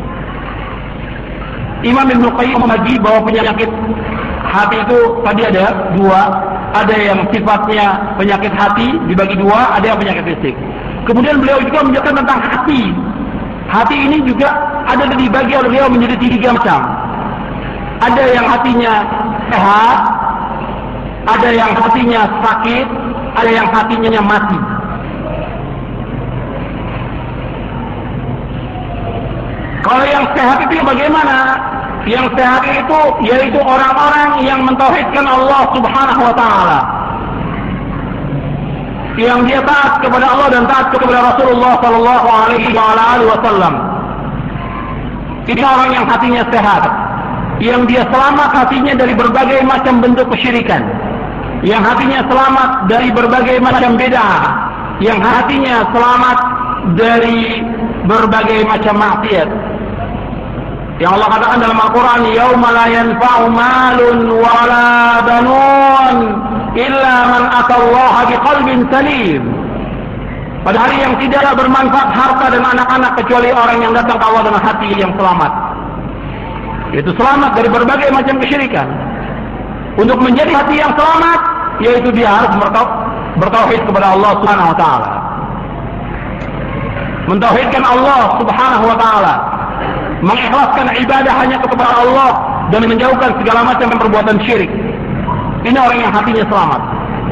Imam Ibnu Qayyim membagi bahwa penyakit hati itu tadi ada dua. Ada yang sifatnya penyakit hati dibagi dua, ada yang penyakit fisik. Kemudian beliau juga menjelaskan tentang hati. Hati ini juga ada dibagi oleh beliau menjadi tiga macam. Ada yang hatinya sehat, ada yang hatinya sakit, ada yang hatinya mati. Kalau yang sehat itu bagaimana? Yang sehat itu yaitu orang-orang yang mentauhidkan Allah Subhanahu wa taala. Yang dia taat kepada Allah dan taat kepada Rasulullah sallallahu alaihi wasallam. Ini orang yang hatinya sehat. Yang dia selamat hatinya dari berbagai macam bentuk kesyirikan. Yang hatinya selamat dari berbagai macam bid'ah. Yang hatinya selamat dari berbagai macam maksiat. Yang Allah katakan dalam Al-Quran, yauma la yanfa'u malun wala banun illa man atallaha biqalbin salim. Pada hari yang tidak bermanfaat harta dan anak-anak kecuali orang yang datang ke Allah dengan hati yang selamat. Yaitu selamat dari berbagai macam kesyirikan. Untuk menjadi hati yang selamat, yaitu dia harus bertauhid kepada Allah Subhanahu wa taala. Mentauhidkan Allah Subhanahu wa taala. Mengikhlaskan ibadah hanya kepada Allah dan menjauhkan segala macam perbuatan syirik. Ini orang yang hatinya selamat.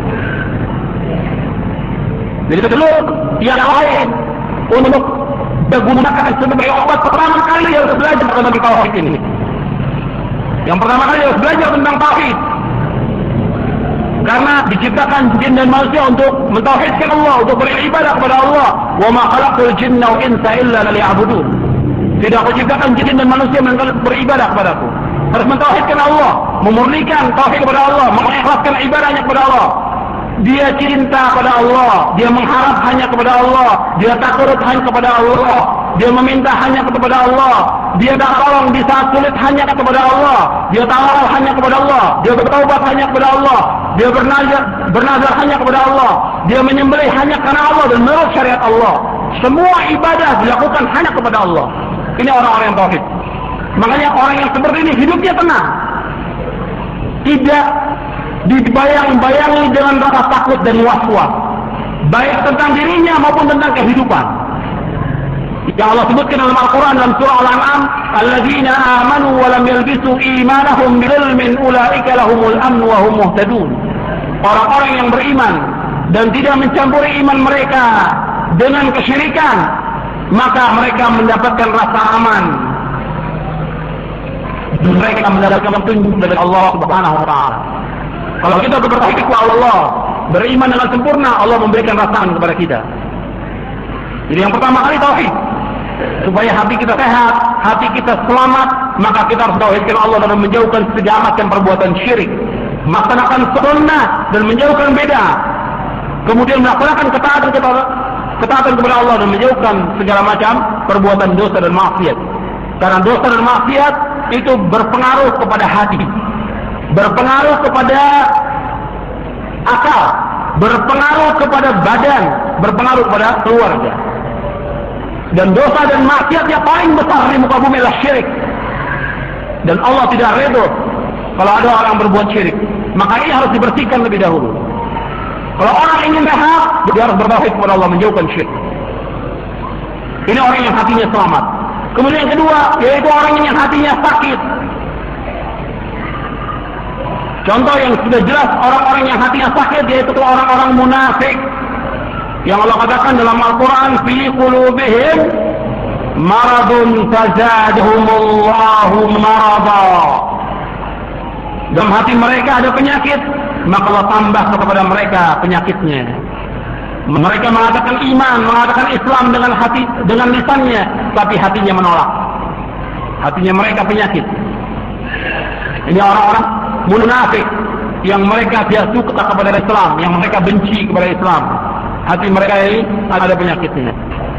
Jadi seluruh yang lain untuk menggunakan sebagai obat pertama kali harus belajar tentang tauhid ini. Yang pertama kali harus belajar tentang tauhid. Karena diciptakan jin dan manusia untuk mentauhidkan Allah, untuk beribadah kepada Allah. Wa ma khalaqtul jinna wal insa illa liya'budun. Tidak aku ciptakan jin dan manusia melainkan beribadah kepadaku. Harus mentauhidkan Allah, memurnikan tauhid kepada Allah, mengikhlaskan ibadahnya kepada Allah. Dia cinta kepada Allah, dia mengharap hanya kepada Allah, dia takut hanya kepada Allah, dia meminta hanya kepada Allah, dia tak tolong di saat sulit hanya kepada Allah, dia tawakal hanya kepada Allah, dia bertaubat hanya kepada Allah, dia bernazar hanya kepada Allah, dia menyembelih hanya karena Allah dan menurut syariat Allah. Semua ibadah dilakukan hanya kepada Allah. Ini orang-orang yang tauhid. Makanya orang yang seperti ini hidupnya tenang, tidak dibayang-bayangi dengan rasa takut dan was-was, baik tentang dirinya maupun tentang kehidupan. Yang Allah sebutkan dalam Al-Quran dalam surah Al-An'am, alladzina amanu wa lam yalbisu imanahum bidzulmin ulaika lahumul amn wa hum muhtadun. Orang-orang yang beriman dan tidak mencampuri iman mereka dengan kesyirikan, maka mereka mendapatkan rasa aman. Mereka mendapatkan petunjuk dari Allah Subhanahu wa taala. Kalau kita bertauhid kepada Allah, beriman dengan sempurna, Allah memberikan rasaan kepada kita. Jadi yang pertama kali tauhid. Supaya hati kita sehat, hati kita selamat, maka kita harus tauhidkan Allah dan menjauhkan segala macam perbuatan syirik. Melaksanakan sunnah dan menjauhkan beda. Kemudian melaksanakan ketaatan kepada Allah dan menjauhkan segala macam perbuatan dosa dan maksiat. Karena dosa dan maksiat itu berpengaruh kepada hati, berpengaruh kepada akal, berpengaruh kepada badan, berpengaruh kepada keluarga. Dan dosa dan maksiat yang paling besar di muka bumi adalah syirik. Dan Allah tidak redha kalau ada orang berbuat syirik. Maka ini harus dibersihkan lebih dahulu. Kalau orang ingin sehat, dia harus bertauhid kepada Allah, menjauhkan syirik. Ini orang yang hatinya selamat. Kemudian yang kedua, yaitu orang yang hatinya sakit. Contoh yang sudah jelas orang-orang yang hatinya sakit, yaitu orang-orang munafik. Yang Allah katakan dalam Al-Quran, fi qulubihim maradun fazadahumullahu marada. Dalam hati mereka ada penyakit, maka Allah tambah kepada mereka penyakitnya. Mereka mengatakan iman, mengatakan Islam dengan hati, dengan lisannya, tapi hatinya menolak. Hatinya mereka penyakit. Ini orang-orang munafik yang mereka dia suka kepada Islam, yang mereka benci kepada Islam. Hati mereka ini ada penyakitnya.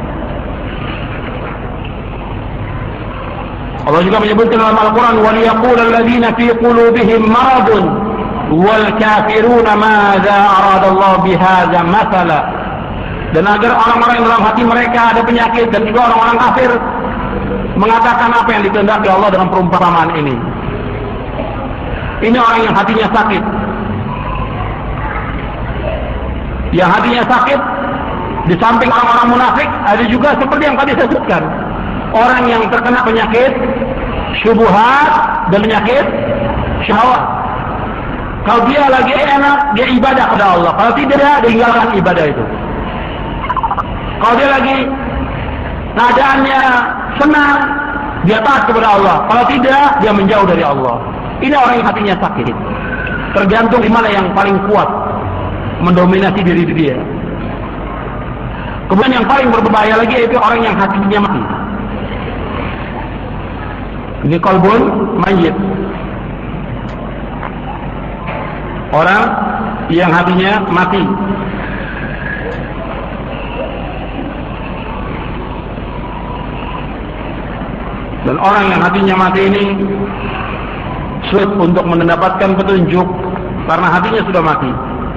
Allah juga menyebutkan dalam Al-Quran, وَلِيَقُولَ الَّذِينَ فِي قُلُوبِهِمْ مَرَضٌ وَالْكَافِرُونَ مَاذَا أَرَادَ اللَّهُ بِهَذَا مَثَلًا. Dan agar orang-orang yang dalam hati mereka ada penyakit dan juga orang-orang kafir mengatakan apa yang dikehendaki Allah dengan perumpamaan ini. Ini orang yang hatinya sakit. Yang hatinya sakit, di samping orang-orang munafik, ada juga seperti yang tadi saya sebutkan, orang yang terkena penyakit syubhat dan penyakit syahwat. Kalau dia lagi enak, dia ibadah kepada Allah. Kalau tidak, dia tinggalkan ibadah itu. Kalau dia lagi keadaannya senang, dia taat kepada Allah. Kalau tidak, dia menjauh dari Allah. Ini orang yang hatinya sakit. Tergantung di mana yang paling kuat mendominasi diri dia. Kemudian yang paling berbahaya lagi yaitu orang yang hatinya mati. Ini qalbun mayyit. Orang yang hatinya mati. Dan orang yang hatinya mati ini sulit untuk mendapatkan petunjuk karena hatinya sudah mati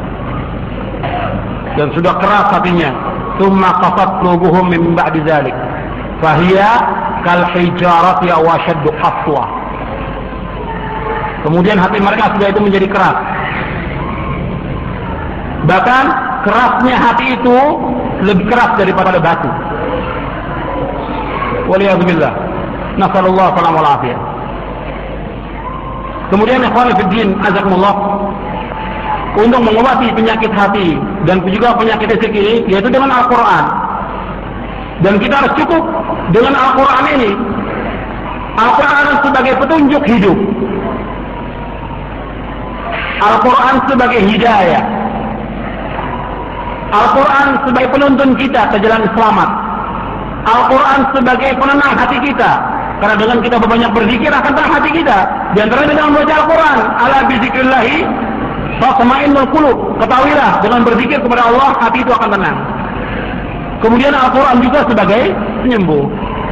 dan sudah keras hatinya. Tsumma qasat qulubuhum min ba'di dzalik fahiya kal hijarati aw ashaddu qaswa. Kemudian hati mereka sudah itu menjadi keras. Bahkan kerasnya hati itu lebih keras daripada batu. Waliyadzubillah. Nasallallahu alaihi wasallam. Kemudian ikhwan fillah azakumullah, untuk mengobati penyakit hati dan juga penyakit fisik ini yaitu dengan Al-Quran. Dan kita harus cukup dengan Al-Quran ini. Al-Quran sebagai petunjuk hidup, Al-Quran sebagai hidayah, Al-Quran sebagai penuntun kita ke jalan selamat, Al-Quran sebagai penenang hati kita. Karena dengan kita berbanyak berzikir akan tenang hati kita. Di antaranya dengan membaca Al-Quran. Ala bizikrillahi tatma'innul qulub. Ketahuilah dengan berzikir kepada Allah hati itu akan tenang. Kemudian Al-Quran juga sebagai penyembuh.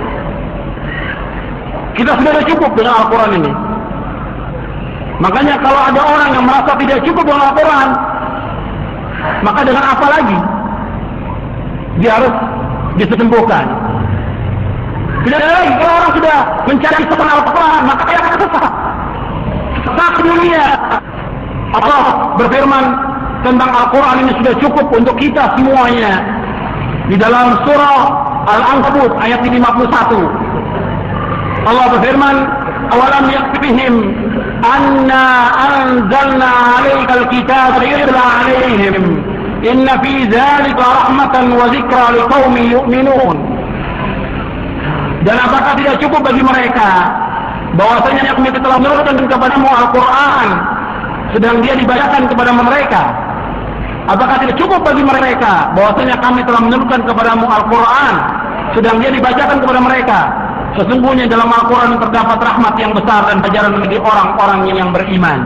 Kita sudah cukup dengan Al-Quran ini. Makanya kalau ada orang yang merasa tidak cukup dengan Al-Quran, maka dengan apa lagi dia harus disembuhkan? Tidak ada lagi. Kalau orang sudah mencari sesuatu Al-Quran, maka dia akan sesat. Sesat dunia. Allah berfirman tentang Al-Quran ini sudah cukup untuk kita semuanya. Di dalam surah Al-Ankabut ayat 51. Allah berfirman, "Awalam yakfihim anna anzalna 'alaikal kitaba yutla 'alaihim inna fi dzalika rahmatan wa dzikra liqaumin yu'minun." Dan apakah tidak cukup bagi mereka bahwasanya kami telah menurunkan kepadamu Al-Quran sedang dia dibacakan kepada mereka? Apakah tidak cukup bagi mereka bahwasanya kami telah menurunkan kepadamu Al-Quran sedang dia dibacakan kepada mereka? Sesungguhnya dalam Al-Quran terdapat rahmat yang besar dan pelajaran bagi orang-orang yang beriman.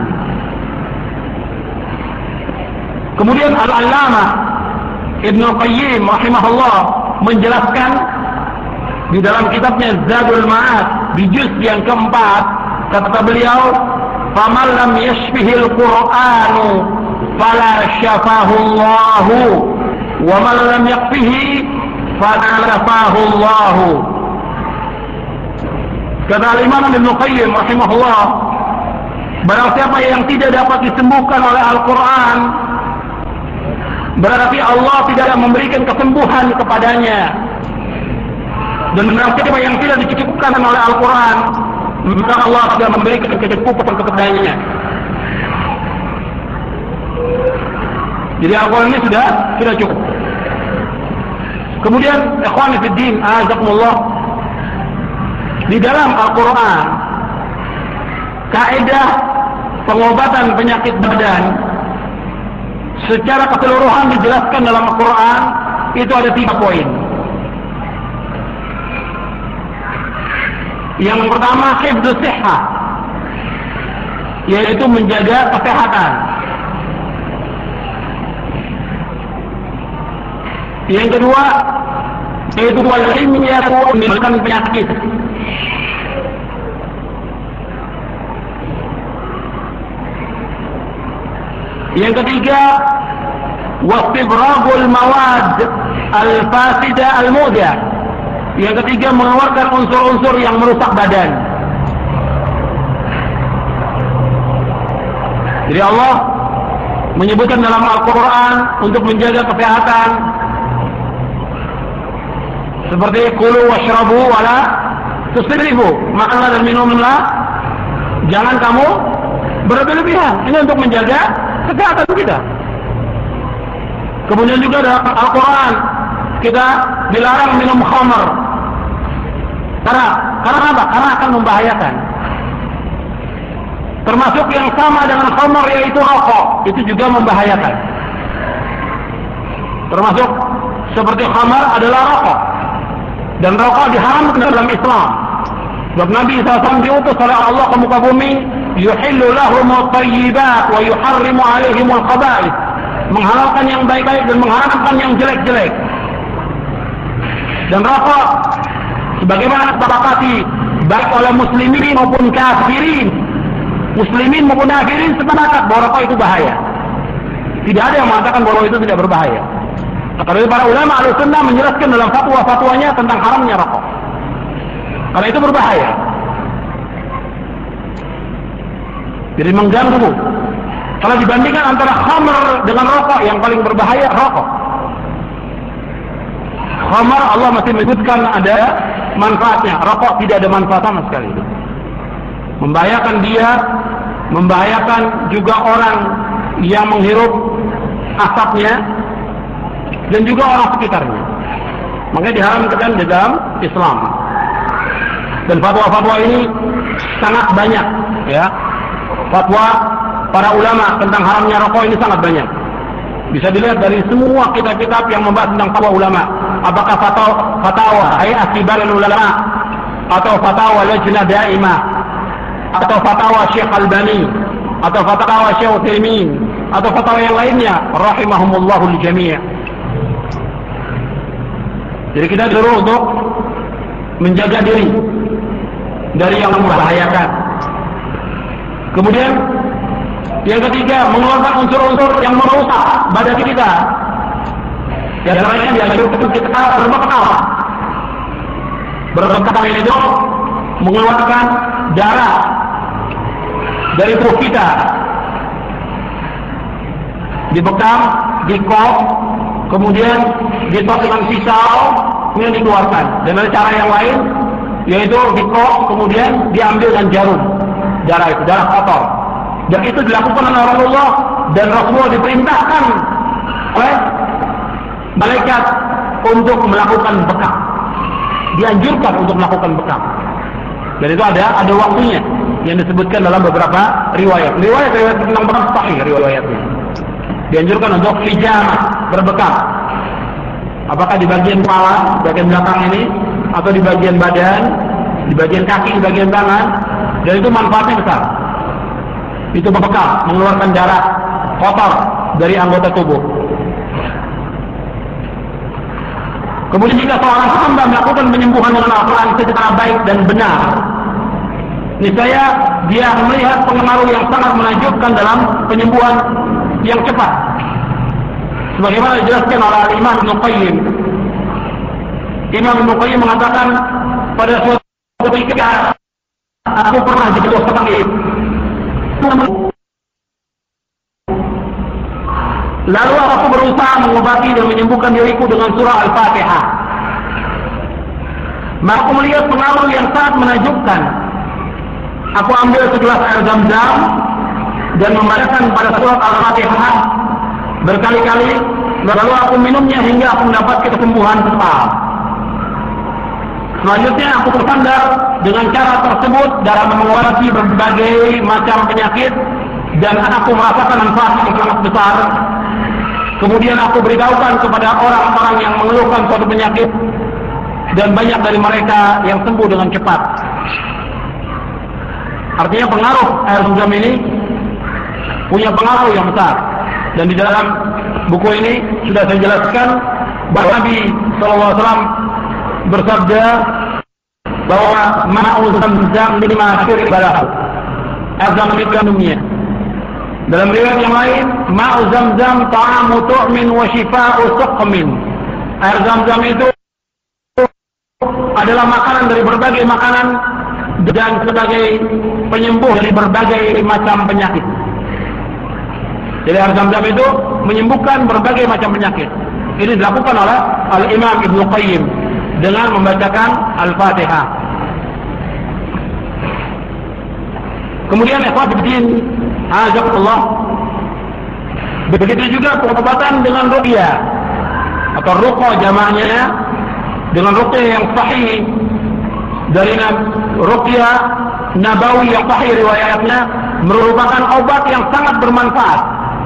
Kemudian Al-Allamah Ibnu Qayyim rahimahullah menjelaskan di dalam kitabnya Zadul Ma'ad di juz yang keempat, kata beliau, "Faman lam yashfihil Qur'anu fala syafahu Allahu wa man lam yakfihi fala syafahu Allahu." Kata Imam Ibnu Qayyim rahimahullah, barang siapa yang tidak dapat disembuhkan oleh Al-Quran, berarti Allah tidak memberikan kesembuhan kepadanya. Dan barang siapa yang tidak dicukupkan oleh Al-Quran, maka Allah tidak memberikan kecukupan kepadanya. Jadi Al-Quran ini sudah cukup. Kemudian ikhwan fillah azakumullah, di dalam Al-Quran kaidah pengobatan penyakit badan secara keseluruhan dijelaskan dalam Al-Quran. Itu ada 3 poin. Yang pertama, hifdzus sihah, yaitu menjaga kesehatan. Yang kedua, yaitu wal-ilmiyah, menimbulkan penyakit. Yang ketiga, wastibragul mawad al-fasida al-mudah. Yang ketiga, mengeluarkan unsur-unsur yang merusak badan. Jadi Allah menyebutkan dalam Al-Quran untuk menjaga kesehatan seperti kulu washrabu wala tusrifu, makanlah dan minumlah, jangan kamu berlebihan. Ini untuk menjaga kesehatan kita. Kemudian juga dalam Al-Quran kita dilarang minum khamar. Karena apa? Karena akan membahayakan. Termasuk yang sama dengan khamar, yaitu rokok, itu juga membahayakan. Termasuk seperti khamar adalah rokok, dan rokok diharamkan dalam Islam. Sebab Nabi SAW diutus oleh Allah ke muka bumi, yuhillu lahumut thayyibat wa yuharrimu alaihimul khaba'ith, menghalalkan yang baik-baik dan mengharamkan yang jelek-jelek. Dan rokok, sebagaimana sepakati baik oleh muslimin maupun kafirin, muslimin maupun kafirin sepakat bahwa rokok itu bahaya. Tidak ada yang mengatakan bahwa itu tidak berbahaya. Karena para ulama Ahlussunnah menjelaskan dalam fatwa-fatwanya tentang haramnya rokok. Karena itu berbahaya. Jadi mengganggu. Kalau dibandingkan antara khamr dengan rokok, yang paling berbahaya rokok. Khamr Allah masih menyebutkan ada manfaatnya. Rokok tidak ada manfaat sama sekali. Membahayakan dia membahayakan juga orang yang menghirup asapnya dan juga orang sekitarnya. Makanya diharamkan di dalam Islam. Dan fatwa-fatwa ini sangat banyak, ya. Fatwa para ulama tentang haramnya rokok ini sangat banyak. Bisa dilihat dari semua kitab-kitab yang membahas tentang fatwa ulama. Apakah fatwa Hay'at Kibarul Ulama, atau fatwa Lajnah Daimah, atau fatwa Syekh Albani, atau fatwa Syekh Utsaimin, atau fatwa yang lainnya, rahimahumullahul jami'. Jadi kita disuruh untuk menjaga diri dari yang membahayakan. Kemudian yang ketiga, mengeluarkan unsur-unsur yang merusak badan kita. Ya, caranya dianjurkan kita berbekal. Berbekal ini itu mengeluarkan darah dari tubuh kita. Dibekal, dikop, kemudian ditok dengan pisau, kemudian dikeluarkan. Dan ada cara yang lain, yaitu dikop, kemudian diambil dengan jarum. Darah itu, darah kotor. Dan itu dilakukan oleh Rasulullah, dan Rasulullah diperintahkan oleh malaikat untuk melakukan bekam. Dianjurkan untuk melakukan bekam. Dan itu ada waktunya yang disebutkan dalam beberapa riwayat. Riwayat tentang bekam sahih riwayatnya. Dianjurkan untuk hijamah, berbekam. Apakah di bagian kepala, bagian belakang ini, atau di bagian badan, di bagian kaki, di bagian tangan. Dan itu manfaatnya besar. Itu berbekal, mengeluarkan darah kotor dari anggota tubuh. Kemudian jika seorang hamba melakukan penyembuhan dengan Al-Quran secara baik dan benar, niscaya dia melihat pengaruh yang sangat menakjubkan dalam penyembuhan yang cepat. Sebagaimana dijelaskan oleh Imam Ibnu Qayyim. Imam Ibnu Qayyim mengatakan, pada suatu ketika aku pernah jatuh sakit. Lalu aku berusaha mengobati dan menyembuhkan diriku dengan surah Al-Fatihah. Maka aku melihat pengaruh yang sangat menakjubkan. Aku ambil segelas air Zam-Zam dan membacakan pada surah Al-Fatihah berkali-kali. Lalu aku minumnya hingga aku mendapat kesembuhan total. Selanjutnya aku bersandar dengan cara tersebut dalam mengobati berbagai macam penyakit, dan aku merasakan manfaat yang sangat besar. Kemudian aku beritahukan kepada orang-orang yang mengeluhkan suatu penyakit, dan banyak dari mereka yang sembuh dengan cepat. Artinya pengaruh air Zam-Zam ini punya pengaruh yang besar. Dan di dalam buku ini sudah saya jelaskan bahwa Nabi SAW bersabda bahwa ma'u Zam-Zam lima syuribalahu, air Zam-Zam itu minumnya. Dalam riwayat yang lain, ma'u Zam-Zam ta'amu tu'min wa shifa'u suqmin. Air Zam-Zam itu adalah makanan dari berbagai makanan dan sebagai penyembuh dari berbagai macam penyakit. Jadi air Zam-Zam itu menyembuhkan berbagai macam penyakit. Ini dilakukan oleh Al-Imam Ibnu Qayyim dengan membacakan Al-Fatihah. Kemudian ikhwatiddin azakumullah, begitu juga pengobatan dengan ruqyah atau ruqyah jamaknya, dengan ruqyah yang sahih dari ruqyah nabawi yang sahih riwayatnya, merupakan obat yang sangat bermanfaat.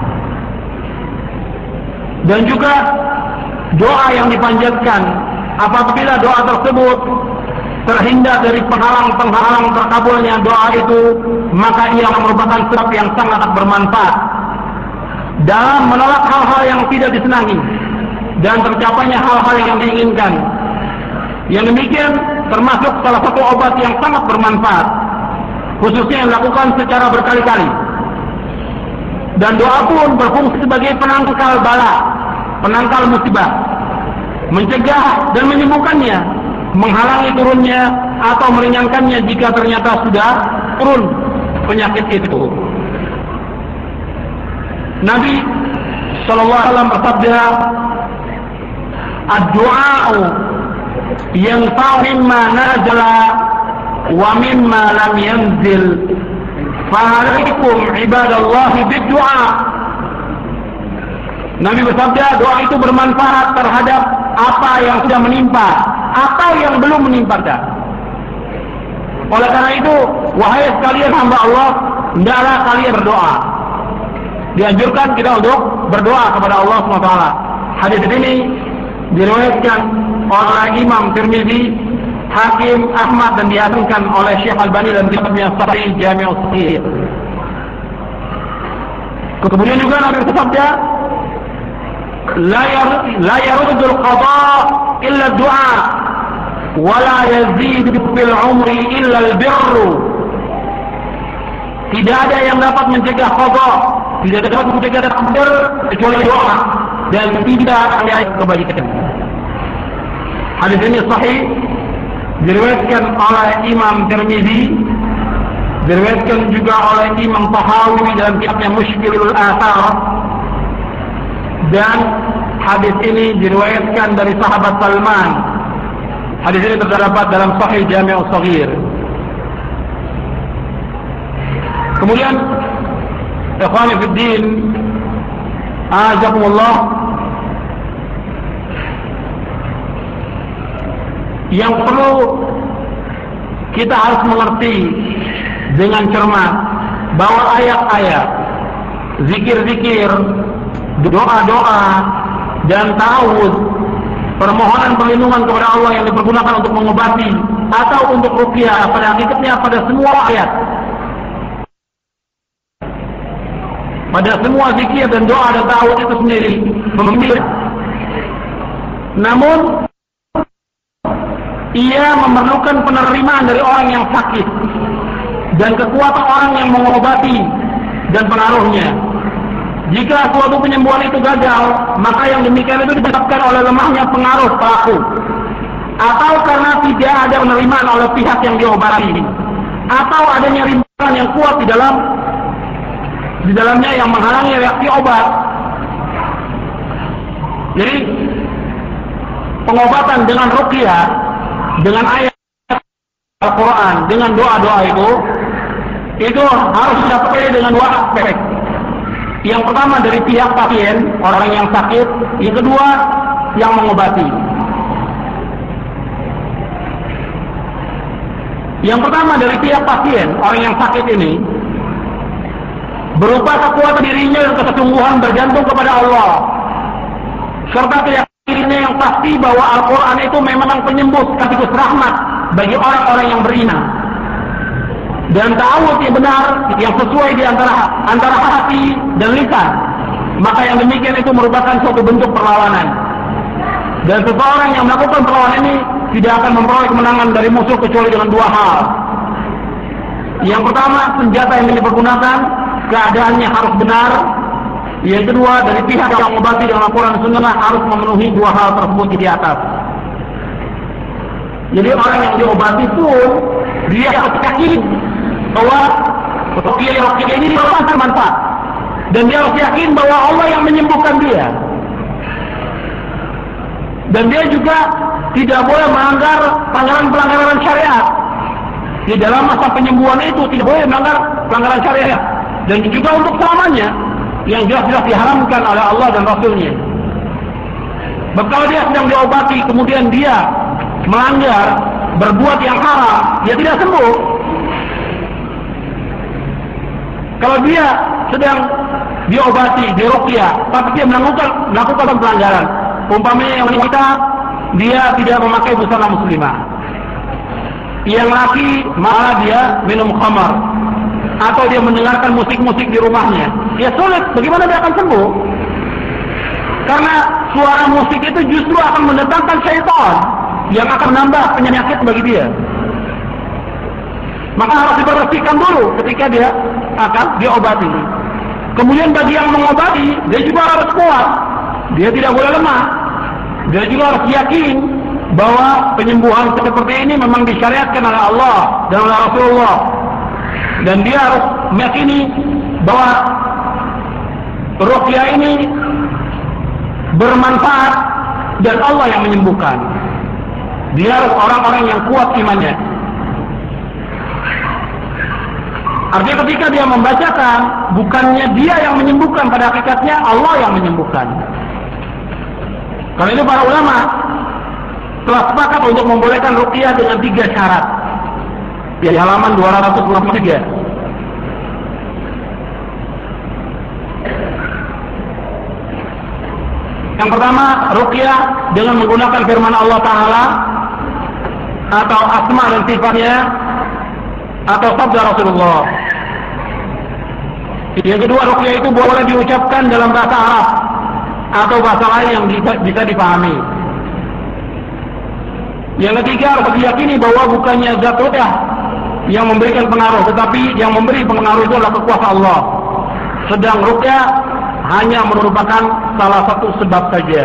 Dan juga doa yang dipanjatkan apabila doa tersebut terhindar dari penghalang-penghalang terkabulnya doa itu, maka ia merupakan sebab yang sangat bermanfaat dalam menolak hal-hal yang tidak disenangi dan tercapainya hal-hal yang diinginkan. Yang demikian termasuk salah satu obat yang sangat bermanfaat, khususnya yang dilakukan secara berkali-kali. Dan doa pun berfungsi sebagai penangkal bala, penangkal musibah, mencegah dan menyembuhkannya, menghalangi turunnya atau meringankannya jika ternyata sudah turun penyakit itu. Nabi sallallahu alaihi wasallam bersabda, "Ad-du'a'u yanfa'u mimma nazala wa mimma lam yanzil." Fa'alaikum ibadallahi bid-du'a. Nabi bersabda, doa itu bermanfaat terhadap apa yang sudah menimpa atau yang belum menimpa. Oleh karena itu, wahai sekalian hamba Allah, hendaklah kalian berdoa. Dianjurkan kita untuk berdoa kepada Allah SWT. Hadis ini diriwayatkan oleh Imam Tirmizi, Hakim, Ahmad, dan dihasankan oleh Syekh Albani dalam kitabnya Sahih Jami' As-Sahih. Kemudian juga Nabi bersabda, la yaruddul qada illa du'a wa la yazidu fil umri illa al-birr. Tidak ada yang dapat mencegah qada, tidak dapat mencegah takdir kecuali doa, dan tidak ada kebaikan. Hadis ini sahih, diriwayatkan oleh Imam Tirmizi, diriwayatkan juga oleh Imam Tahawi dalam kitabnya Mushkilul Athar, dan hadis ini diriwayatkan dari sahabat Salman. Hadis ini terdapat dalam Sahih Jami' As-Saghir. Kemudian ikhwani fid din, azakumullah, yang perlu kita harus mengerti dengan cermat bahwa ayat-ayat, zikir-zikir, doa-doa, dan ta'awudz, permohonan perlindungan kepada Allah yang dipergunakan untuk mengobati atau untuk ruqyah, pada hakikatnya pada semua ayat, pada semua zikir dan doa dan ta'awudz itu sendiri memiliki. Namun ia memerlukan penerimaan dari orang yang sakit dan kekuatan orang yang mengobati dan pengaruhnya. Jika suatu penyembuhan itu gagal, maka yang demikian itu disebabkan oleh lemahnya pengaruh pelaku, atau karena tidak ada penerimaan oleh pihak yang diobati, atau adanya rimbangan yang kuat di dalamnya yang menghalangi reaksi obat. Jadi pengobatan dengan ruqyah, dengan ayat Al-Quran, dengan doa-doa itu harus dicapai dengan dua aspek. Yang pertama dari pihak pasien, orang yang sakit. Yang kedua yang mengobati. Yang pertama dari pihak pasien, orang yang sakit ini, berupa kekuatan dirinya dan kesungguhan bergantung kepada Allah, serta keyakinannya yang pasti bahwa Al-Quran itu memang penyembuh sekaligus rahmat bagi orang-orang yang beriman, dan ta'awudz yang benar yang sesuai di antara hati dan lisan, maka yang demikian itu merupakan suatu bentuk perlawanan. Dan seseorang yang melakukan perlawanan ini tidak akan memperoleh kemenangan dari musuh kecuali dengan dua hal. Yang pertama, senjata yang dipergunakan keadaannya harus benar. Yang kedua, dari pihak yang mengobati dengan Al-Quran dan Sunnah harus memenuhi dua hal tersebut di atas. Jadi orang yang diobati pun dia harus yakin bahwa ruqyah ini bermanfaat, dan dia harus yakin bahwa Allah yang menyembuhkan dia, dan dia juga tidak boleh melanggar pelanggaran syariat. Di dalam masa penyembuhan itu tidak boleh melanggar pelanggaran syariat, dan juga untuk selamanya yang jelas-jelas diharamkan oleh Allah dan Rasulnya. Kalau dia sedang diobati kemudian dia melanggar, berbuat yang haram, dia tidak sembuh. Kalau dia sedang diobati, diruqyah, tapi dia melakukan pelanggaran, umpamanya yang wanita dia tidak memakai busana muslimah, yang laki malah dia minum khamar, atau dia mendengarkan musik-musik di rumahnya, ya sulit. Bagaimana dia akan sembuh? Karena suara musik itu justru akan mendatangkan syaitan yang akan menambah penyakit bagi dia. Maka harus dibersihkan dulu ketika dia akan diobati. Kemudian bagi yang mengobati, dia juga harus kuat. Dia tidak boleh lemah. Dia juga harus yakin bahwa penyembuhan seperti ini memang disyariatkan oleh Allah dan oleh Rasulullah. Dan dia harus meyakini bahwa ruqyah ini bermanfaat dan Allah yang menyembuhkan. Dia harus orang-orang yang kuat imannya. Artinya ketika dia membacakan, bukannya dia yang menyembuhkan, pada hakikatnya Allah yang menyembuhkan. Karena itu para ulama telah sepakat untuk membolehkan ruqyah dengan 3 syarat. Di halaman 253. Yang pertama, ruqyah dengan menggunakan firman Allah Ta'ala atau asma dan sifatnya atau sabda Rasulullah. Yang kedua, ruqyah itu boleh diucapkan dalam bahasa Arab atau bahasa lain yang bisa dipahami. Yang ketiga, harus diyakini bahwa bukannya zat ruqyah yang memberikan pengaruh, tetapi yang memberi pengaruh itu adalah kekuasaan Allah. Sedang ruqyah hanya merupakan salah satu sebab saja.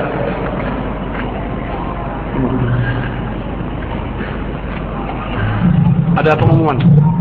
Ada pengumuman.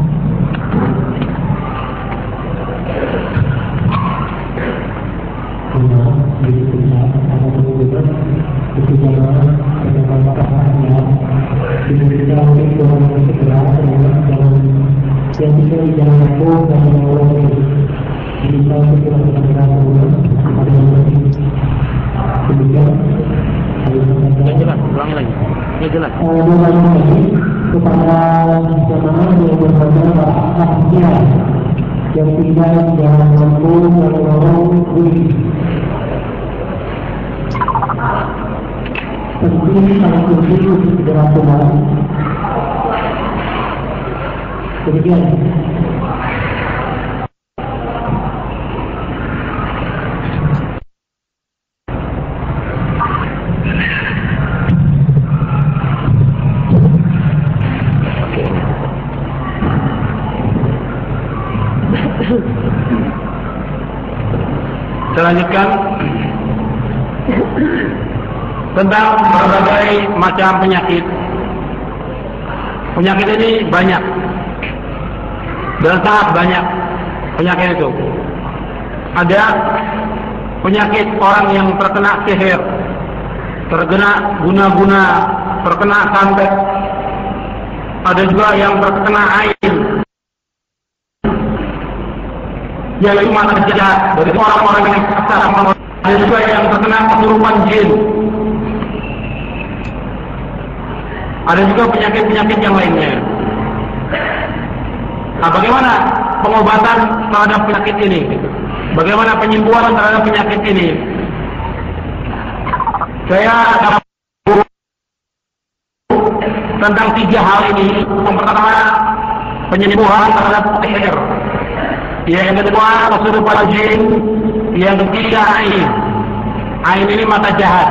Jelas, ulangi lagi. Ya jelas. Kepada jemaah yang berada yang tinggal di dalam kampung dan lorong bumi. Penting kalau begitu segera pulang. Demikian. Saya lanjutkan tentang berbagai macam penyakit. Penyakit ini banyak dan sangat banyak penyakit itu. Ada penyakit orang yang terkena sihir, terkena guna-guna, terkena santet. Ada juga yang terkena ain. Yang mana jahat dari orang-orang yang kasar. Ada juga yang terkena kesurupan jin. Ada juga penyakit-penyakit yang lainnya. Nah, bagaimana pengobatan terhadap penyakit ini? Bagaimana penyembuhan terhadap penyakit ini? Saya dapat tentang 3 hal ini. Yang pertama, penyembuhan terhadap sihir. Yang kedua, kesurupan jin. Yang ketiga, ain. Ain ini mata jahat.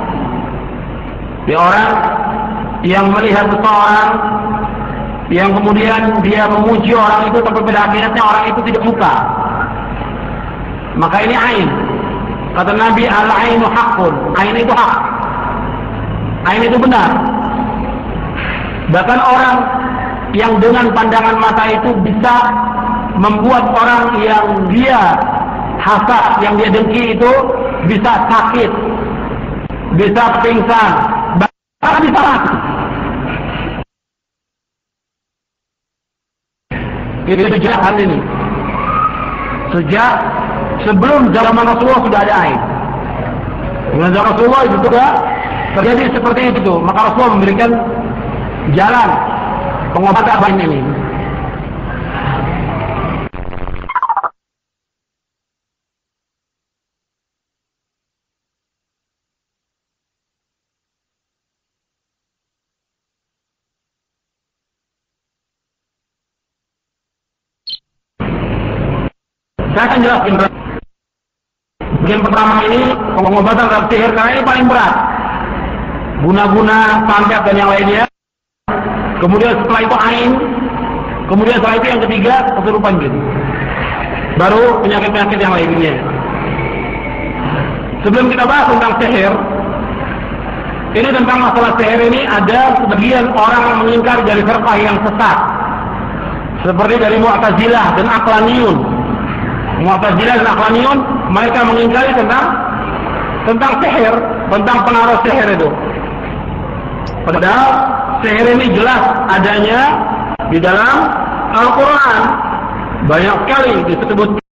Di orang yang melihat seseorang, yang kemudian dia memuji orang itu, tapi pada akhirnya orang itu tidak suka. Maka ini ain. Kata Nabi, al-ainu haqqun. Ain itu hak. Ain itu benar. Bahkan orang yang dengan pandangan mata itu bisa membuat orang yang dia hasad, yang dia dengki itu bisa sakit, bisa pingsan, bahkan bisa mati. Itu sejak hari ini. Sejak sebelum zaman Rasulullah sudah ada ain. Dengan zaman Rasulullah itu juga terjadi seperti itu. Maka Rasulullah memberikan jalan pengobatan ini. Saya akan jelaskan. Bagian pertama ini pengobatan terhadap sihir, karena ini paling berat. Guna-guna, santet dan yang lainnya. Kemudian setelah itu ain. Kemudian setelah itu yang ketiga kesurupan jin. Baru penyakit-penyakit yang lainnya. Sebelum kita bahas tentang sihir, ini tentang masalah sihir ini ada sebagian orang yang mengingkari dari firqah yang sesat. Seperti dari Mu'tazilah dan Aqlaniyun. Mu'tazilah dan Aqlaniyun, mereka mengingkari tentang sihir, tentang pengaruh sihir itu. Padahal sihir ini jelas adanya di dalam Al-Quran. banyak sekali disebut